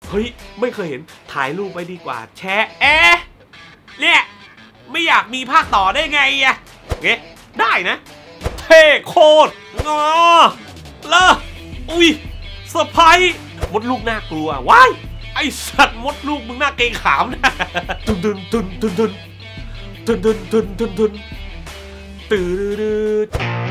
เฮ้ยไม่เคยเห็นถ่ายรูปไปดีกว่าแชร์เนี่ยไม่อยากมีภาคต่อได้ไงอะเงี้ยได้นะเท่โคตรงอเลออุ้ยเซอร์ไพรส์มดลูกน่ากลัวว้ายไอสัตว์มดลูกมึงน่าเกรงขามนะตุนตุนตุนตุนตุนตุนตุนตุนตุนตุนตื่น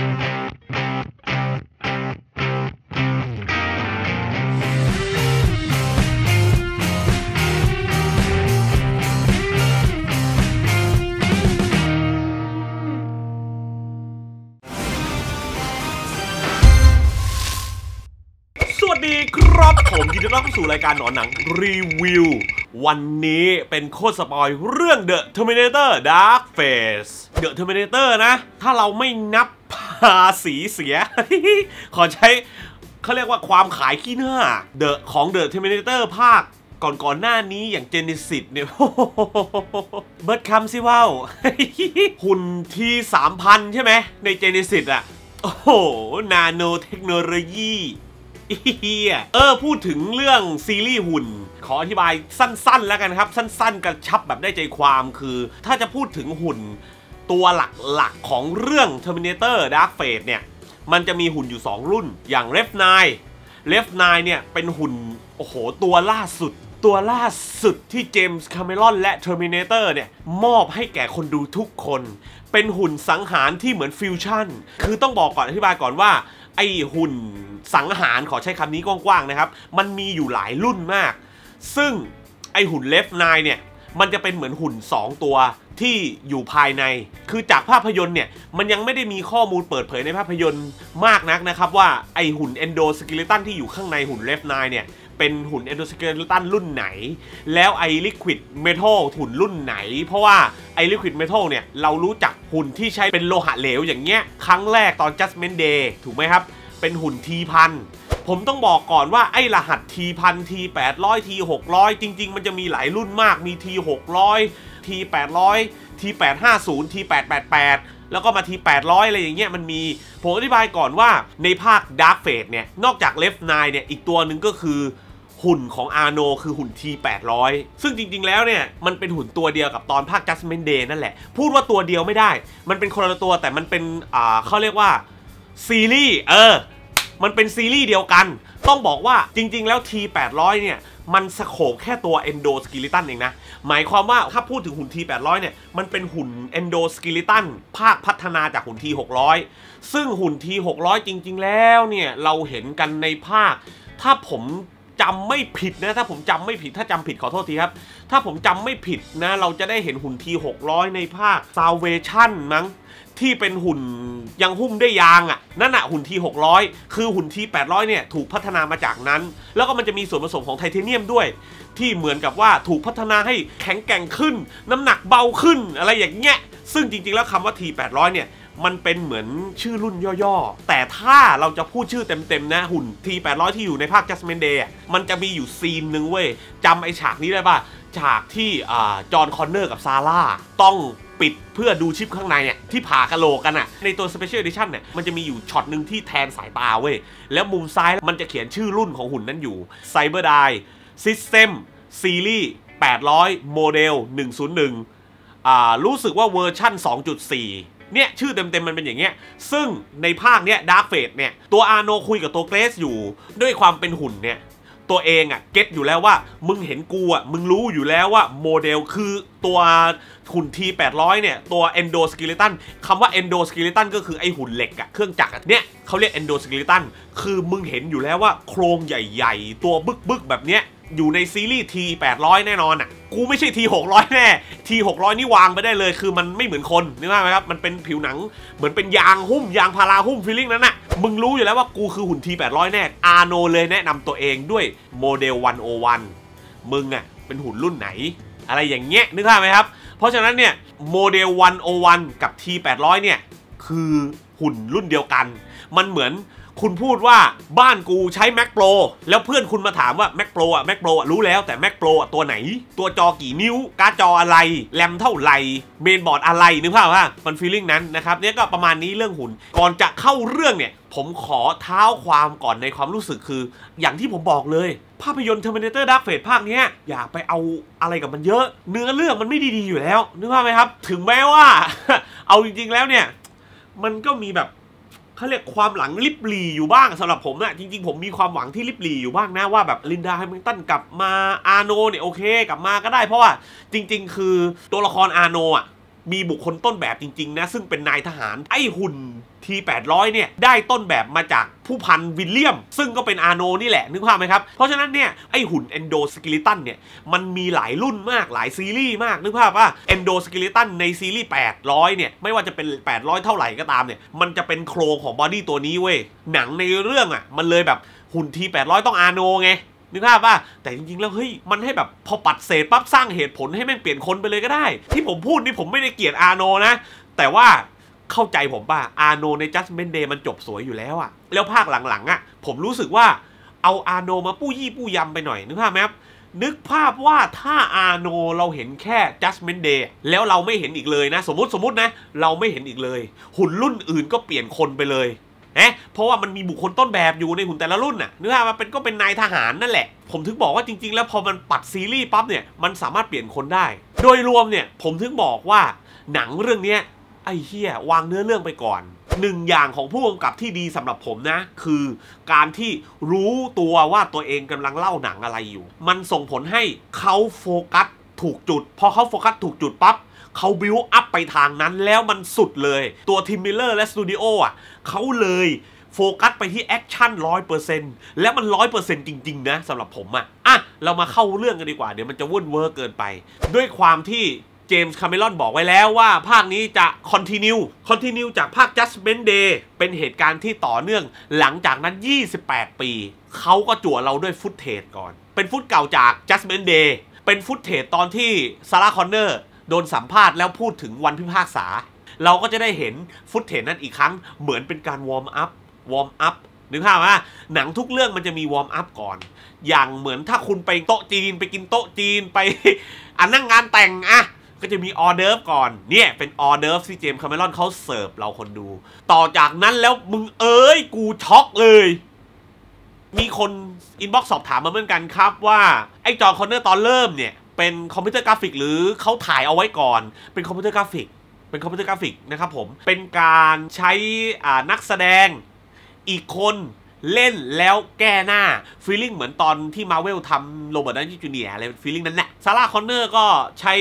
สวัสดีครับผมยินดีต้อนรับเข้าสู่รายการหนอนหนังรีวิววันนี้เป็นโคตรสปอยเรื่อง The Terminator Dark Phase The Terminator นะถ้าเราไม่นับภาษีเสีย ขอใช้เขาเรียกว่าความขายขี้หน้า The ของ The Terminator ภาคก่อนหน้านี้อย่าง Genesis เนี่ยเบิร์ดคัมซิว่าว หุ่นที่ 3,000 ใช่ไหมใน Genesis อ่ะโอ้โหนาโนเทคโนโลยีพูดถึงเรื่องซีรีส์หุ่นขออธิบายสั้นๆแล้วกันครับสั้นๆกระชับแบบได้ใจความคือถ้าจะพูดถึงหุ่นตัวหลักๆของเรื่อง Terminator Dark Phase เนี่ยมันจะมีหุ่นอยู่2รุ่นอย่าง Rev 9 เนี่ยเป็นหุ่นโอ้โหตัวล่าสุดที่เจมส์คาเมรอนและ Terminator เนี่ยมอบให้แก่คนดูทุกคนเป็นหุ่นสังหารที่เหมือนฟิวชั่นคือต้องบอกก่อนอธิบายก่อนว่าไอหุ่นสังหารขอใช้คำนี้กว้างๆนะครับมันมีอยู่หลายรุ่นมากซึ่งไอหุ่นเลฟ9เนี่ยมันจะเป็นเหมือนหุ่น2ตัวที่อยู่ภายในคือจากภาพยนตร์เนี่ยมันยังไม่ได้มีข้อมูลเปิดเผยในภาพยนตร์มากนักนะครับว่าไอหุ่นเอนโดสกิเลตันที่อยู่ข้างในหุ่นเลฟ9เนี่ยเป็นหุ่นเอนโดสกิเลตันรุ่นไหนแล้วไอลิควิดเมทัลหุ่นรุ่นไหนเพราะว่าไอลิควิดเมทัลเนี่ยเรารู้จักหุ่นที่ใช้เป็นโลหะเหลวอย่างเงี้ยครั้งแรกตอน Judgment Day ถูกไหมครับเป็นหุ่นT1000ผมต้องบอกก่อนว่าไอ้รหัสT1000 T800 T600 จริงๆมันจะมีหลายรุ่นมากมี T600 T800 T850 T888 แล้วก็มา T800 อะไรอย่างเงี้ยมันมีผมอธิบายก่อนว่าในภาค Dark Phase เนี่ยนอกจาก Rev 9เนี่ยอีกตัวหนึ่งก็คือหุ่นของอาร์โนคือหุ่น T800 ซึ่งจริงๆแล้วเนี่ยมันเป็นหุ่นตัวเดียวกับตอนภาค Judgment Day นั่นแหละพูดว่าตัวเดียวไม่ได้มันเป็นคนละตัวแต่มันเป็นเขาเรียกว่าซีรีส์มันเป็นซีรีส์เดียวกันต้องบอกว่าจริงๆแล้ว T800 เนี่ยมันสโคปแค่ตัว Endo Skeleton เองนะหมายความว่าถ้าพูดถึงหุ่น T800 เนี่ยมันเป็นหุ่น Endo Skeleton ภาคพัฒนาจากหุ่น T600 ซึ่งหุ่น T600 จริงๆแล้วเนี่ยเราเห็นกันในภาคถ้าผมจำไม่ผิดนะถ้าผมจำไม่ผิดถ้าจำผิดขอโทษทีครับถ้าผมจำไม่ผิดนะเราจะได้เห็นหุ่น T600 ในภาค Salvation มั้งที่เป็นหุ่นยังหุ้มด้วยยางอ่ะนั่นน่ะหุ่นT600คือหุ่นT800เนี่ยถูกพัฒนามาจากนั้นแล้วก็มันจะมีส่วนผสมของไทเทเนียมด้วยที่เหมือนกับว่าถูกพัฒนาให้แข็งแกร่งขึ้นน้ำหนักเบาขึ้นอะไรอย่างเงี้ยซึ่งจริงๆแล้วคำว่าT800เนี่ยมันเป็นเหมือนชื่อรุ่นย่อๆแต่ถ้าเราจะพูดชื่อเต็มๆนะหุ่นT800ที่อยู่ในภาค Judgment Day มันจะมีอยู่ซีนหนึ่งเว้ยจำไอฉากนี้ได้ป่ะฉากที่จอห์นคอนเนอร์กับซาร่าต้องปิดเพื่อดูชิปข้างในเนี่ยที่ผ่ากะโหลกกันอะในตัว Special Edition เนี่ยมันจะมีอยู่ช็อตหนึ่งที่แทนสายตาเว้ยแล้วมุมซ้ายมันจะเขียนชื่อรุ่นของหุ่นนั้นอยู่ Cyberdyne System Series 800 โมเดล 101รู้สึกว่าเวอร์ชั่น 2.4 เนี่ยชื่อเต็มๆมันเป็นอย่างเงี้ยซึ่งในภาคเนี้ย Dark Phase เนี่ยตัวอาร์โนคุยกับตัวเกรซอยู่ด้วยความเป็นหุ่นเนี่ยตัวเองเก็ตอยู่แล้วว่ามึงเห็นกูมึงรู้อยู่แล้วว่าโมเดลคือตัวหุ่น T800 เนี่ยตัว Endo Skeleton คำว่า Endo Skeleton ก็คือไอหุ่นเหล็กเครื่องจักรเนี่ยเขาเรียก Endo Skeleton คือมึงเห็นอยู่แล้วว่าโครงใหญ่ๆตัวบึกๆแบบเนี้ยอยู่ในซีรีส์ T800 แน่นอนกูไม่ใช่ T600 แน่ T600 นี่วางไปได้เลยคือมันไม่เหมือนคนนึกภาพไหมครับมันเป็นผิวหนังเหมือนเป็นยางหุ้มยางพาราหุ้มฟีลลิ่งนั้นมึงรู้อยู่แล้วว่ากูคือหุ่น T800 แน่อาร์โนเลยแนะนำตัวเองด้วยโมเดล 101มึงเป็นหุ่นรุ่นไหนอะไรอย่างเงี้ยนึกภาพไหมครับเพราะฉะนั้นเนี่ยโมเดล 101กับ T800 เนี่ยคือหุ่นรุ่นเดียวกันมันเหมือนคุณพูดว่าบ้านกูใช้ Mac Pro แล้วเพื่อนคุณมาถามว่า Mac Pro อ่ะ Mac Pro อ่ะรู้แล้วแต่ Mac Pro อ่ะตัวไหนตัวจอกี่นิ้วการ์ดจออะไรแรมเท่าไหร่เมนบอร์ดอะไรนึกภาพว่ามันฟีลลิ่งนั้นนะครับเนี่ยก็ประมาณนี้เรื่องหุ่นก่อนจะเข้าเรื่องเนี่ยผมขอเท้าความก่อนในความรู้สึกคืออย่างที่ผมบอกเลยภาพยนตร์ Terminator Dark Fate ภาคนี้อย่าไปเอาอะไรกับมันเยอะเนื้อเรื่องมันไม่ดีๆอยู่แล้วนึกภาพไหมครับถึงแม้ว่า เอาจริงๆแล้วเนี่ยมันก็มีแบบเขาเรียกความหลังลิบลีอยู่บ้างสำหรับผมนะจริงๆผมมีความหวังที่ลิบลีอยู่บ้างนะว่าแบบลินดาแฮมิลตันกลับมาอาร์โนเนี่ยโอเคกลับมาก็ได้เพราะว่าจริงๆคือตัวละครอาร์โนอ่ะมีบุคคลต้นแบบจริงๆนะซึ่งเป็นนายทหารไอ้หุ่นT800เนี่ยได้ต้นแบบมาจากผู้พันวิลเลียมซึ่งก็เป็นอาร์โนนี่แหละนึกภาพไหมครับเพราะฉะนั้นเนี่ยไอ้หุ่นเอนโดสกิลิตันเนี่ยมันมีหลายรุ่นมากหลายซีรีส์มากนึกภาพว่าเอนโดสกิลิตันในซีรีส์800เนี่ยไม่ว่าจะเป็น800เท่าไหร่ก็ตามเนี่ยมันจะเป็นโครงของบอดี้ตัวนี้เว้ยหนังในเรื่องอ่ะมันเลยแบบหุ่น T800 ต้องอาร์โนไงนึกภาพว่าแต่จริงๆแล้วเฮ้ยมันให้แบบพอปัดเศษปั๊บสร้างเหตุผลให้แม่งเปลี่ยนคนไปเลยก็ได้ที่ผมพูดนี่ผมไม่ได้เกลียดอาร์โนนะแต่ว่าเข้าใจผมป่ะอาร์โนใน Judgment Day มันจบสวยอยู่แล้วอะแล้วภาคหลังๆอะผมรู้สึกว่าเอาอาร์โนมาปู้ยี่ปู้ยำไปหน่อยนึกภาพไหมครับนึกภาพว่าถ้าอาร์โนเราเห็นแค่ Judgment Day แล้วเราไม่เห็นอีกเลยนะสมมตินะเราไม่เห็นอีกเลยหุ่นรุ่นอื่นก็เปลี่ยนคนไปเลยเพราะว่ามันมีบุคคลต้นแบบอยู่ในหุ่นแต่ละรุ่นน่ะนึกภาพว่าก็เป็นนายทหารนั่นแหละผมถึงบอกว่าจริงๆแล้วพอมันปัดซีรีส์ปั๊บเนี่ยมันสามารถเปลี่ยนคนได้โดยรวมเนี่ยผมถึงบอกว่าหนังเรื่องนี้ไอ้เหี้ยวางเนื้อเรื่องไปก่อนหนึ่งอย่างของผู้กำกับที่ดีสำหรับผมนะคือการที่รู้ตัวว่าตัวเองกำลังเล่าหนังอะไรอยู่มันส่งผลให้เขาโฟกัสถูกจุดพอเขาโฟกัสถูกจุดปั๊บเขาบิวอัพไปทางนั้นแล้วมันสุดเลยตัวทีมมิลเลอร์และสตูดิโออ่ะเขาเลยโฟกัสไปที่แอคชั่น 100% และมัน 100% จริงๆนะสำหรับผมอ่ะเรามาเข้าเรื่องกันดีกว่าเดี๋ยวมันจะวุ่นเวอร์เกินไปด้วยความที่เจมส์คาเมรอนบอกไว้แล้วว่าภาคนี้จะคอนติเนียจากภาค Judgment Day เป็นเหตุการณ์ที่ต่อเนื่องหลังจากนั้น28 ปีเขาก็จั่วเราด้วยฟุตเทจก่อนเป็นฟุตเก่าจาก Judgment Day เป็นฟุตเทจตอนที่ซาร่าคอนเนอร์โดนสัมภาษณ์แล้วพูดถึงวันพิพากษาเราก็จะได้เห็นฟุตเทจนั้นอีกครั้งเหมือนเป็นการวอร์มอัพนึกภาพว่าหนังทุกเรื่องมันจะมีวอร์มอัพก่อนอย่างเหมือนถ้าคุณไปโต๊ะจีนไปกินโต๊ะจีนไปนั่งงานแต่งก็จะมีออเดิร์ฟก่อนเนี่ยเป็นออเดิร์ฟที่เจมส์คาเมรอนเขาเสิร์ฟเราคนดูต่อจากนั้นแล้วมึงกูช็อกเลยมีคนอินบ็อกซ์สอบถามมาเหมือนกันครับว่าไอ้จอห์นคอนเนอร์ตอนเริ่มเนี่ยเป็นคอมพิวเตอร์กราฟิกหรือเขาถ่ายเอาไว้ก่อนเป็นคอมพิวเตอร์กราฟิกนะครับผมเป็นการใช้นักแสดงอีกคนเล่นแล้วแก้หน้าฟีลลิ่งเหมือนตอนที่มาเวลทำโรเบิร์ตดาวนี่จูเนียร์อะไรฟีลลิ่งนั้นแหละซาร่าคอนเนอร์ก็ใช้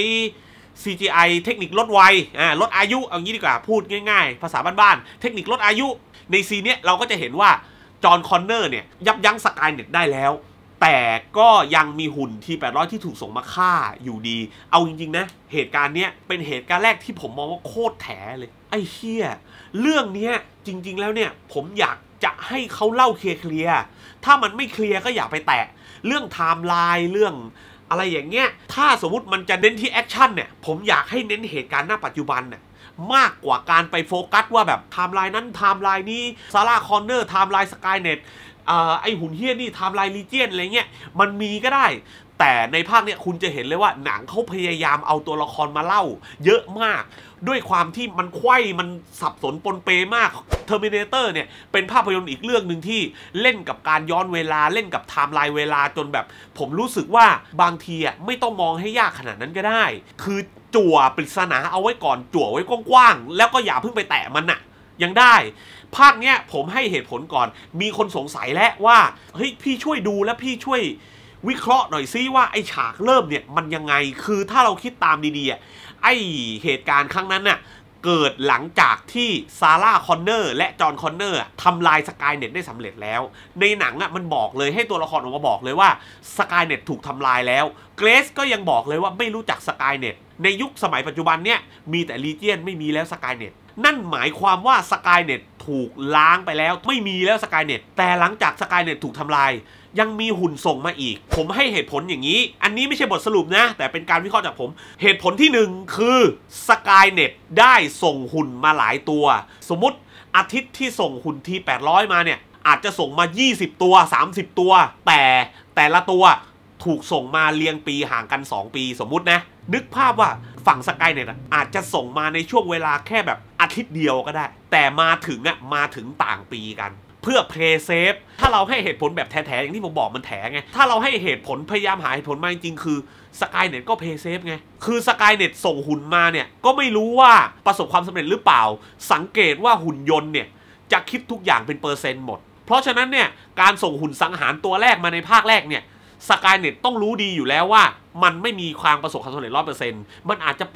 CGI เทคนิคลดวัยลดอายุเอางี้ดีกว่าพูดง่ายๆภาษาบ้านๆเทคนิคลดอายุในซีนเนี้ยเราก็จะเห็นว่าจอห์นคอนเนอร์เนี่ยยับยั้งสกายเน็ตได้แล้วแต่ก็ยังมีหุ่นT800ที่ถูกส่งมาฆ่าอยู่ดีเอาจริงๆนะเหตุการณ์เนี้ยเป็นเหตุการณ์แรกที่ผมมองว่าโคตรแถเลยไอ้เหี้ยเรื่องเนี้ยจริงๆแล้วเนี่ยผมอยากจะให้เขาเล่าเคลียร์ถ้ามันไม่เคลียร์ก็อย่าไปแตะเรื่องไทม์ไลน์เรื่องอะไรอย่างเงี้ยถ้าสมมุติมันจะเน้นที่แอคชั่นเนี่ยผมอยากให้เน้นเหตุการณ์ณปัจจุบันน่ะมากกว่าการไปโฟกัสว่าแบบไทม์ไลน์นั้นไทม์ไลน์นี้ซาร่าคอนเนอร์ไทม์ไลน์สกายเน็ตไอหุ่นเฮี้ยนี่ไทม์ไลน์ลีเจียนอะไรเงี้ยมันมีก็ได้แต่ในภาคเนี้ยคุณจะเห็นเลยว่าหนังเขาพยายามเอาตัวละครมาเล่าเยอะมากด้วยความที่มันไขว้มันสับสนปนเปมาก Terminator เนี่ยเป็นภาพยนตร์อีกเรื่องหนึ่งที่เล่นกับการย้อนเวลาเล่นกับไทม์ไลน์เวลาจนแบบผมรู้สึกว่าบางทีไม่ต้องมองให้ยากขนาดนั้นก็ได้คือจั่วปริศนาเอาไว้ก่อนจั่วไว้กว้างๆแล้วก็อย่าเพิ่งไปแตะมันยังได้ภาคเนี้ยผมให้เหตุผลก่อนมีคนสงสัยแล้วว่าเฮ้ยพี่ช่วยดูและพี่ช่วยวิเคราะห์หน่อยซิว่าไอฉากเริ่มเนี่ยมันยังไงคือถ้าเราคิดตามดีๆไอเหตุการณ์ครั้งนั้นน่ะเกิดหลังจากที่ซาร่าคอนเนอร์และจอห์นคอนเนอร์ทำลายสกายเน็ตได้สำเร็จแล้วในหนังมันบอกเลยให้ตัวละครออกมาบอกเลยว่าสกายเน็ตถูกทำลายแล้วเกรซก็ยังบอกเลยว่าไม่รู้จักสกายเน็ตในยุคสมัยปัจจุบันเนี่ยมีแต่ลีเจียนไม่มีแล้วสกายเน็ตนั่นหมายความว่าสกายเน็ตถูกล้างไปแล้วไม่มีแล้วสกายเน็ตแต่หลังจากสกายเน็ตถูกทำลายยังมีหุ่นส่งมาอีกผมให้เหตุผลอย่างนี้อันนี้ไม่ใช่บทสรุปนะแต่เป็นการวิเคราะห์จากผมเหตุผลที่1คือสกายเน็ตได้ส่งหุ่นมาหลายตัวสมมติอาทิตย์ที่ส่งหุ่นT800มาเนี่ยอาจจะส่งมา20ตัว30ตัวแต่ละตัวถูกส่งมาเรียงปีห่างกัน2ปีสมมุตินะนึกภาพว่าฝั่งสกายเน็ตอาจจะส่งมาในช่วงเวลาแค่แบบอาทิตย์เดียวก็ได้แต่มาถึงต่างปีกันเพื่อเพลย์เซฟถ้าเราให้เหตุผลแบบแถๆอย่างที่ผมบอกมันแถไงถ้าเราให้เหตุผลพยายามหาเหตุผลมาจริงๆคือสกายเน็ตก็เพลย์เซฟไงคือสกายเน็ตส่งหุ่นมาเนี่ยก็ไม่รู้ว่าประสบความสำเร็จหรือเปล่าสังเกตว่าหุ่นยนต์เนี่ยจะคิดทุกอย่างเป็นเปอร์เซ็นต์หมดเพราะฉะนั้นเนี่ยการส่งหุ่นสังหารตัวแรกมาในภาคแรกเนี่ยสกายเน็ตต้องรู้ดีอยู่แล้วว่ามันไม่มีความประสบความสำเร็จ100%มันอาจจะ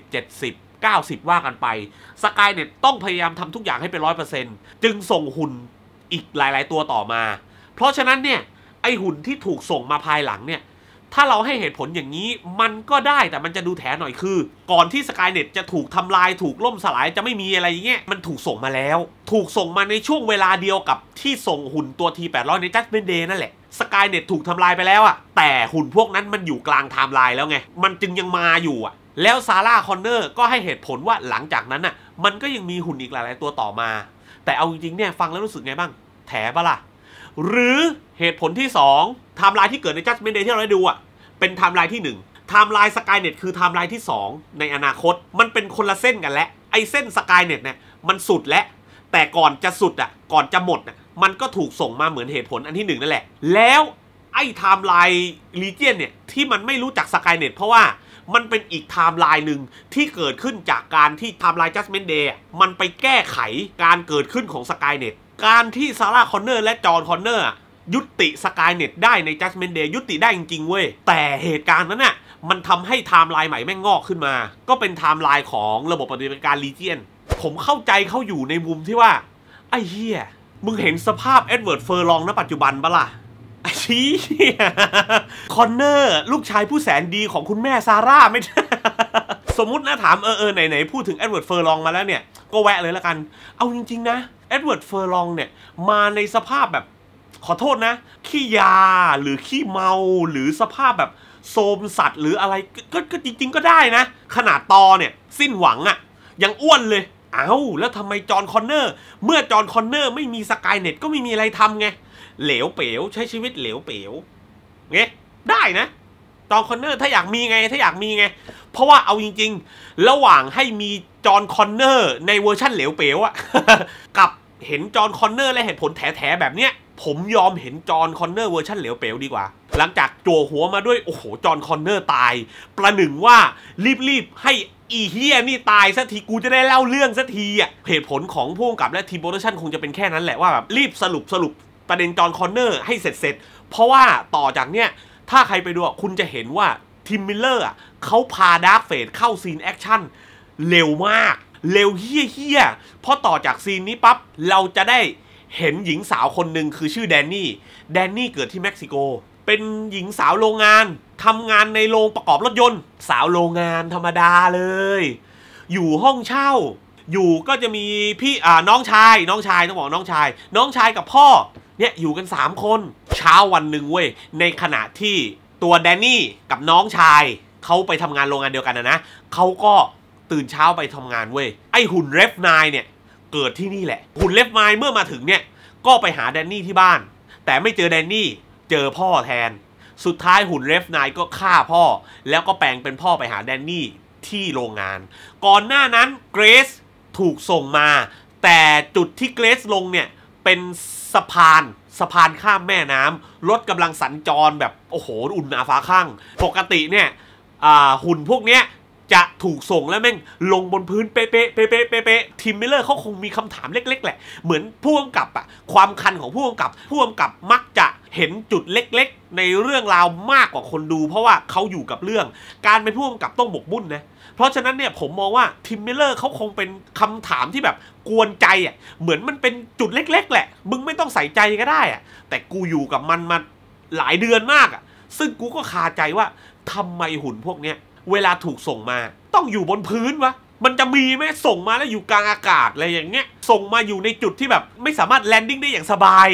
80 70 90ว่ากันไปสกายเน็ตต้องพยายามทำทุกอย่างให้เป็น100%จึงส่งหุ่นอีกหลายๆตัวต่อมาเพราะฉะนั้นเนี่ยไอหุ่นที่ถูกส่งมาภายหลังเนี่ยถ้าเราให้เหตุผลอย่างนี้มันก็ได้แต่มันจะดูแถหน่อยคือก่อนที่สกายเน็ตจะถูกทำลายถูกล่มสลายจะไม่มีอะไรอย่างเงี้ยมันถูกส่งมาแล้วถูกส่งมาในช่วงเวลาเดียวกับที่ส่งหุ่นตัว T800 ใน Judgment Day นั่นแหละสกายเน็ตถูกทำลายไปแล้วอะแต่หุ่นพวกนั้นมันอยู่กลางไทม์ไลน์แล้วไงมันจึงยังมาอยู่อะแล้วซาร่าคอนเนอร์ก็ให้เหตุผลว่าหลังจากนั้นอะมันก็ยังมีหุ่นอีกหลายๆตัวต่อมาแต่เอาจริงๆเนี่ยฟังแล้วรู้สึกไงบ้างแถปะล่ะหรือเหตุผลที่2ไทม์ไลน์ที่เกิดใน Judgment Day ที่เราได้ดูอะเป็นไทม์ไลน์ที่1ไทม์ไลน์สกายเน็ตคือไทม์ไลน์ที่2ในอนาคตมันเป็นคนละเส้นกันและไอเส้นสกายเน็ตเนี่ยมันสุดแล้วแต่ก่อนจะสุดอ่ะก่อนจะหมดอ่ะมันก็ถูกส่งมาเหมือนเหตุผลอันที่1นั่นแหละแล้วไอไทม์ไลน์ลีเจียนเนี่ยที่มันไม่รู้จักสกายเน็ตเพราะว่ามันเป็นอีกไทม์ไลน์หนึ่งที่เกิดขึ้นจากการที่ไทม์ไลน์ Judgment Day มันไปแก้ไขการเกิดขึ้นของสกายเน็ตการที่ซาร่าคอนเนอร์และจอห์นคอนเนอร์ยุติสกายเน็ตได้ใน Judgment Day ยุติได้จริงๆเว้ยแต่เหตุการณ์นั้นน่ะมันทำให้ไทม์ไลน์ใหม่แม่งงอกขึ้นมาก็เป็นไทม์ไลน์ของระบบปฏิบัติการลีเจียนผมเข้าใจเขาอยู่ในมุมที่ว่าไอ้เหี้ยมึงเห็นสภาพเอ็ดเวิร์ดเฟอร์ลองณปัจจุบันปะล่ะไอ้ชี้คอนเนอร์ลูกชายผู้แสนดีของคุณแม่ซาร่าไม่ สมมุตินะถามไหนพูดถึงเอ็ดเวิร์ดเฟอร์ลองมาแล้วเนี่ยก็แวะเลยละกันเอาจริงๆนะเอ็ดเวิร์ดเฟอร์ลองเนี่ยมาในสภาพแบบขอโทษนะขี้ยาหรือขี้เมาหรือสภาพแบบโซมสัตว์หรืออะไรก็จริงๆก็ได้นะขนาดตอเนี่ยสิ้นหวังอะยังอ้วนเลยเอ้าแล้วทำไมจอห์นคอนเนอร์เมื่อจอห์นคอนเนอร์ไม่มีสกายเน็ตก็ไม่มีอะไรทำไงเหลวเป๋วใช้ชีวิตเหลวเป๋วไงได้นะจอห์นคอนเนอร์ถ้าอยากมีไงเพราะว่าเอาจริงๆระหว่างให้มีจอห์นคอนเนอร์ในเวอร์ชั่นเหลวเป๋วอะ กับเห็นจอห์นคอนเนอร์และเหตุผลแถแบบเนี้ยผมยอมเห็นจอห์นคอนเนอร์เวอร์ชันเหลวเป๋วดีกว่าหลังจากจั่วหัวมาด้วยโอ้โหจอห์นคอนเนอร์ตายประหนึ่งว่ารีบให้อีเฮียนี่ตายสักทีกูจะได้เล่าเรื่องสักทีอ่ะเหตุผลของผู้กำกับและทีมโปรดักชั่นคงจะเป็นแค่นั้นแหละว่าแบบรีบสรุปประเด็นจอห์นคอนเนอร์ให้เสร็จเพราะว่าต่อจากเนี้ยถ้าใครไปดูคุณจะเห็นว่าทิมมิลเลอร์เขาพาดาร์คเฟสเข้าซีนแอคชั่นเร็วมากเร็วเฮี้ยเพราะต่อจากซีนนี้ปั๊บเราจะได้เห็นหญิงสาวคนหนึ่งคือชื่อแดนนี่เกิดที่เม็กซิโกเป็นหญิงสาวโรงงานทำงานในโรงประกอบรถยนต์สาวโรงงานธรรมดาเลยอยู่ห้องเช่าอยู่ก็จะมีพี่น้องชายต้องบอกน้องชายกับพ่อเนี่ยอยู่กัน3คนเช้าวันหนึ่งเว้ยในขณะที่ตัวแดนนี่กับน้องชายเขาไปทำงานโรงงานเดียวกันนะเขาก็ตื่นเช้าไปทำงานเว้ยไอหุ่นเรฟนายเนี่ยเกิดที่นี่แหละหุ่นเรฟนายเมื่อมาถึงเนี่ยก็ไปหาแดนนี่ที่บ้านแต่ไม่เจอแดนนี่เจอพ่อแทนสุดท้ายหุ่นเรฟนายก็ฆ่าพ่อแล้วก็แปลงเป็นพ่อไปหาแดนนี่ที่โรงงานก่อนหน้านั้นเกรซถูกส่งมาแต่จุดที่เกรซลงเนี่ยเป็นสะพานข้ามแม่น้ำรถกำลังสัญจรแบบโอ้โหอุ่นหนาฟ้าข้างปกติเนี่ยหุ่นพวกเนี้ยจะถูกส่งแล้วแม่งลงบนพื้นเป๊ะทีมมิลเลอร์เขาคงมีคำถามเล็กๆแหละเหมือนผู้กำกับความคันของผู้กำกับมักจะเห็นจุดเล็กๆในเรื่องราวมากกว่าคนดูเพราะว่าเขาอยู่กับเรื่องการเป็นผู้กำกับต้องหมกมุ่นนะเพราะฉะนั้นเนี่ยผมมองว่าทีมมิลเลอร์เขาคงเป็นคำถามที่แบบกวนใจเหมือนมันเป็นจุดเล็กๆแหละมึงไม่ต้องใส่ใจก็ได้แต่กูอยู่กับมันมาหลายเดือนมากซึ่งกูก็คาใจว่าทำไมหุ่นพวกเนี้ยเวลาถูกส่งมาต้องอยู่บนพื้นวะมันจะมีไหมส่งมาแล้วอยู่กลางอากาศอะไรอย่างเงี้ยส่งมาอยู่ในจุดที่แบบไม่สามารถแลนดิ้งได้อย่างสบาย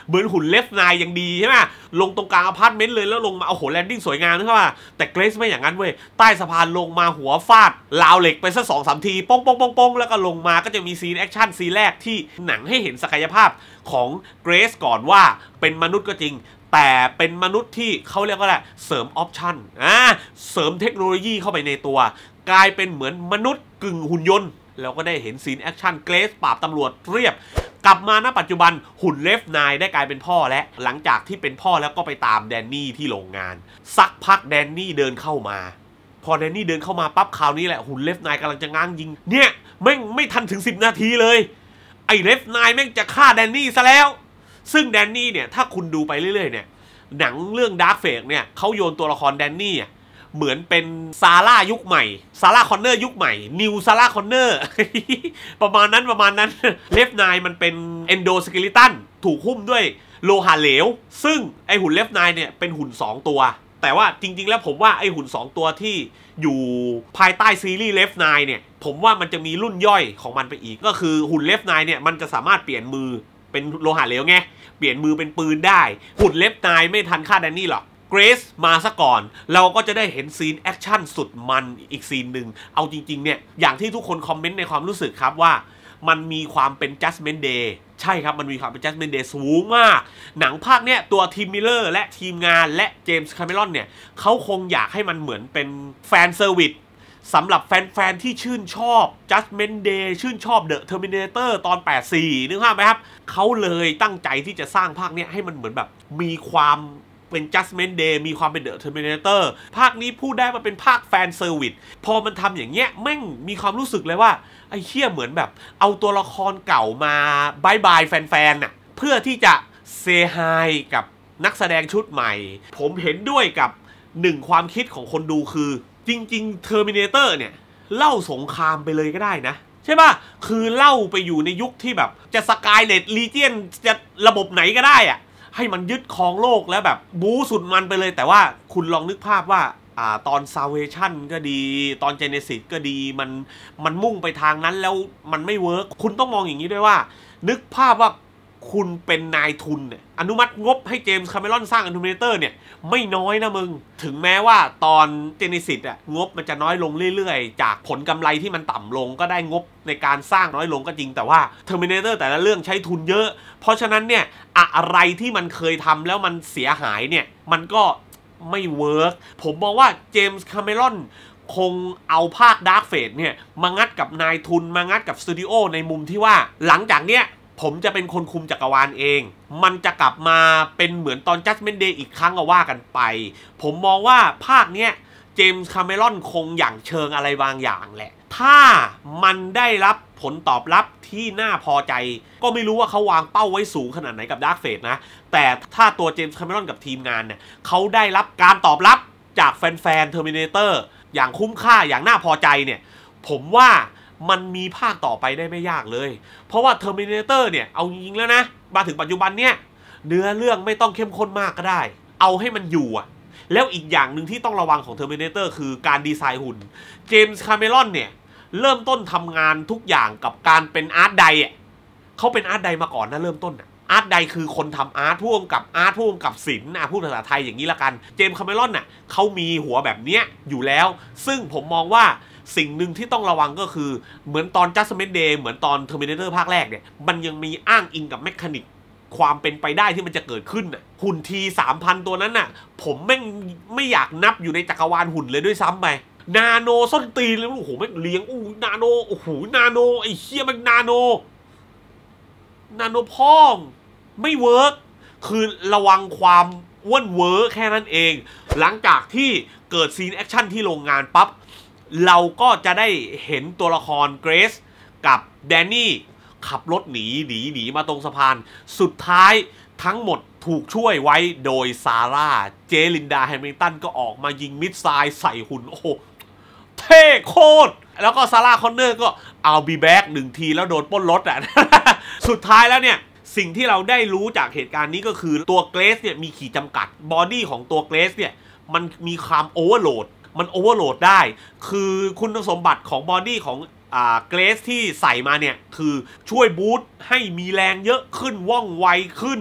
เหมือนหุ่นเลฟนายยังดีใช่ไหมลงตรงกลางอพาร์ตเมนต์เลยแล้วลงมาเอาโหแลนดิ้งสวยงามนะครับว่าแต่เกรซไม่อย่างนั้นเว้ยใต้สะพานลงมาหัวฟาดราวเหล็กไปสัก2-3 ทีป้องแล้วก็ลงมาก็จะมีซีนแอคชั่นซีนแรกที่หนังให้เห็นศักยภาพของเกรซก่อนว่าเป็นมนุษย์ก็จริงแต่เป็นมนุษย์ที่เขาเรียกว่าอะไรเสริมออปชั่นเสริมเทคโนโลยีเข้าไปในตัวกลายเป็นเหมือนมนุษย์กึ่งหุ่นยนต์เราก็ได้เห็นซีนแอคชั่นเกรซปราบตำรวจเรียบกลับมาณปัจจุบันหุ่นเลฟนายได้กลายเป็นพ่อและหลังจากที่เป็นพ่อแล้วก็ไปตามแดนนี่ที่โรงงานสักพักแดนนี่เดินเข้ามาพอแดนนี่เดินเข้ามาปั๊บคราวนี้แหละหุ่นเลฟนายกำลังจะง้างยิงเนี่ยแม่งไม่ทันถึง10 นาทีเลยไอ้เลฟนายแม่งจะฆ่าแดนนี่ซะแล้วซึ่งแดนนี่เนี่ยถ้าคุณดูไปเรื่อยๆเนี่ยหนังเรื่องดาร์กเฟสเนี่ยเขาโยนตัวละครแดนนี่เหมือนเป็นซาร่ายุคใหม่ซาร่าคอนเนอร์ยุคใหม่นิวซาร่าคอนเนอร์ประมาณนั้นเลฟนายมันเป็นเอนโดสเกลิตันถูกหุ้มด้วยโลหะเหลวซึ่งไอหุ่นเลฟนายเนี่ยเป็นหุ่น2 ตัวแต่ว่าจริงๆแล้วผมว่าไอหุ่น2 ตัวที่อยู่ภายใต้ซีรีส์เลฟนายเนี่ยผมว่ามันจะมีรุ่นย่อยของมันไปอีกก็คือหุ่นเลฟนายเนี่ยมันจะสามารถเปลี่ยนมือเป็นโลหะเหลวไงเปลี่ยนมือเป็นปืนได้หุ่นเลฟนายไม่ทันฆ่าแดนนี่หรอกเกรซมาซะก่อนเราก็จะได้เห็นซีนแอคชั่นสุดมันอีกซีนหนึ่งเอาจริงๆเนี่ยอย่างที่ทุกคนคอมเมนต์ในความรู้สึกครับว่ามันมีความเป็น Judgment Day ใช่ครับมันมีความเป็น Judgment Day สูงมากหนังภาคเนี้ยตัวทีมมิลเลอร์และทีมงานและเจมส์คาเมรอนเนี่ยเขาคงอยากให้มันเหมือนเป็นแฟนเซอร์วิสสำหรับแฟนๆที่ชื่นชอบ Judgment Day ชื่นชอบ The Terminator ตอน 84 นึกภาพไหมครับเขาเลยตั้งใจที่จะสร้างภาคเนี้ยให้มันเหมือนแบบมีความเป็น Judgment Day มีความเป็น The Terminator ภาคนี้พูดได้ว่าเป็นภาคแฟนเซอร์วิสพอมันทำอย่างเงี้ยแม่งมีความรู้สึกเลยว่าไอ้เหี้ยเหมือนแบบเอาตัวละครเก่ามาบายบายแฟนๆน่ะเพื่อที่จะเซฮายกับนักแสดงชุดใหม่ผมเห็นด้วยกับ1 ความคิดของคนดูคือจริงๆ Terminator เนี่ยเล่าสงครามไปเลยก็ได้นะใช่ป่ะคือเล่าไปอยู่ในยุคที่แบบจะสกายเน็ตลีเจียนจะระบบไหนก็ได้อะให้มันยึดครองโลกแล้วแบบบู๊สุดมันไปเลยแต่ว่าคุณลองนึกภาพว่าตอน Salvation ก็ดีตอน Genesis ก็ดีมันมุ่งไปทางนั้นแล้วมันไม่เวิร์กคุณต้องมองอย่างนี้ด้วยว่านึกภาพว่าคุณเป็นนายทุนเนี่ยอนุมัติงบให้เจมส์คาเมรอนสร้าง Terminator เนี่ยไม่น้อยนะมึงถึงแม้ว่าตอน Genesis งบมันจะน้อยลงเรื่อยๆจากผลกำไรที่มันต่ำลงก็ได้งบในการสร้างน้อยลงก็จริงแต่ว่า Terminator แต่ละเรื่องใช้ทุนเยอะเพราะฉะนั้นเนี่ยอะไรที่มันเคยทำแล้วมันเสียหายเนี่ยมันก็ไม่เวิร์กผมมองว่าเจมส์คาเมรอนคงเอาภาค Dark Fate เนี่ยมางัดกับนายทุนมางัดกับสตูดิโอในมุมที่ว่าหลังจากเนี้ยผมจะเป็นคนคุมจักรวาลเองมันจะกลับมาเป็นเหมือนตอน Judgment Day อีกครั้งก็ว่ากันไปผมมองว่าภาคเนี้ยเจมส์คาเมรอนคงอย่างเชิงอะไรบางอย่างแหละถ้ามันได้รับผลตอบรับที่น่าพอใจก็ไม่รู้ว่าเขาวางเป้าไว้สูงขนาดไหนกับ Dark Fate นะแต่ถ้าตัวเจมส์คาเมรอนกับทีมงานเนี่ยเขาได้รับการตอบรับจากแฟนๆ Terminator อย่างคุ้มค่าอย่างน่าพอใจเนี่ยผมว่ามันมีภาคต่อไปได้ไม่ยากเลยเพราะว่า Terminator เนี่ยเอาจริงๆแล้วนะมาถึงปัจจุบันเนี่ยเนื้อเรื่องไม่ต้องเข้มข้นมากก็ได้เอาให้มันอยู่อะแล้วอีกอย่างหนึ่งที่ต้องระวังของ Terminator คือการดีไซน์หุ่นเจมส์คาเมรอนเนี่ยเริ่มต้นทำงานทุกอย่างกับการเป็นอาร์ตไดอ่ะเขาเป็นอาร์ตไดมาก่อนนะเริ่มต้นอ่ะอาร์ตไดคือคนทำอาร์ตพ่วงกับศิลป์พูดภาษาไทยอย่างนี้ละกันเจมส์คาเมรอนน่ะเขามีหัวแบบเนี้ยอยู่แล้วซึ่งผมมองว่าสิ่งหนึ่งที่ต้องระวังก็คือเหมือนตอน Judgment Day เหมือนตอน Terminator ภาคแรกเนี่ยมันยังมีอ้างอิงกับแมคานิกความเป็นไปได้ที่มันจะเกิดขึ้นน่ะหุ่นที 3,000 ตัวนั้นน่ะผมไม่อยากนับอยู่ในจักรวาลหุ่นเลยด้วยซ้ำไปนาโนส้นตีนเลยโอ้โหแม่งเลี้ยงนาโนโอ้โหนาโนไอ้เหี้ยมันนาโนพ่อไม่เวิร์กคือระวังความอ้วนเวิร์กแค่นั้นเองหลังจากที่เกิดซีนแอคชั่นที่โรงงานปั๊บเราก็จะได้เห็นตัวละครเกรซกับแดนนี่ขับรถหนีมาตรงสะพานสุดท้ายทั้งหมดถูกช่วยไว้โดยซาร่าเจลินดาแฮมิลตันก็ออกมายิงมิสไซล์ใส่หุ่นโอ้โหเท่โคตรแล้วก็ซาร่าคอนเนอร์ก็เอาบีแบ็ก1 ทีแล้วโดนปล้นรถอ่ะ สุดท้ายแล้วเนี่ยสิ่งที่เราได้รู้จากเหตุการณ์นี้ก็คือตัวเกรซเนี่ยมีขีดจำกัดบอดี้ของตัวเกรซเนี่ยมันมีความโอเวอร์โหลดมันโอเวอร์โหลดได้คือคุณสมบัติของบอดี้ของเกรซที่ใส่มาเนี่ยคือช่วยบูสต์ให้มีแรงเยอะขึ้นว่องไวขึ้น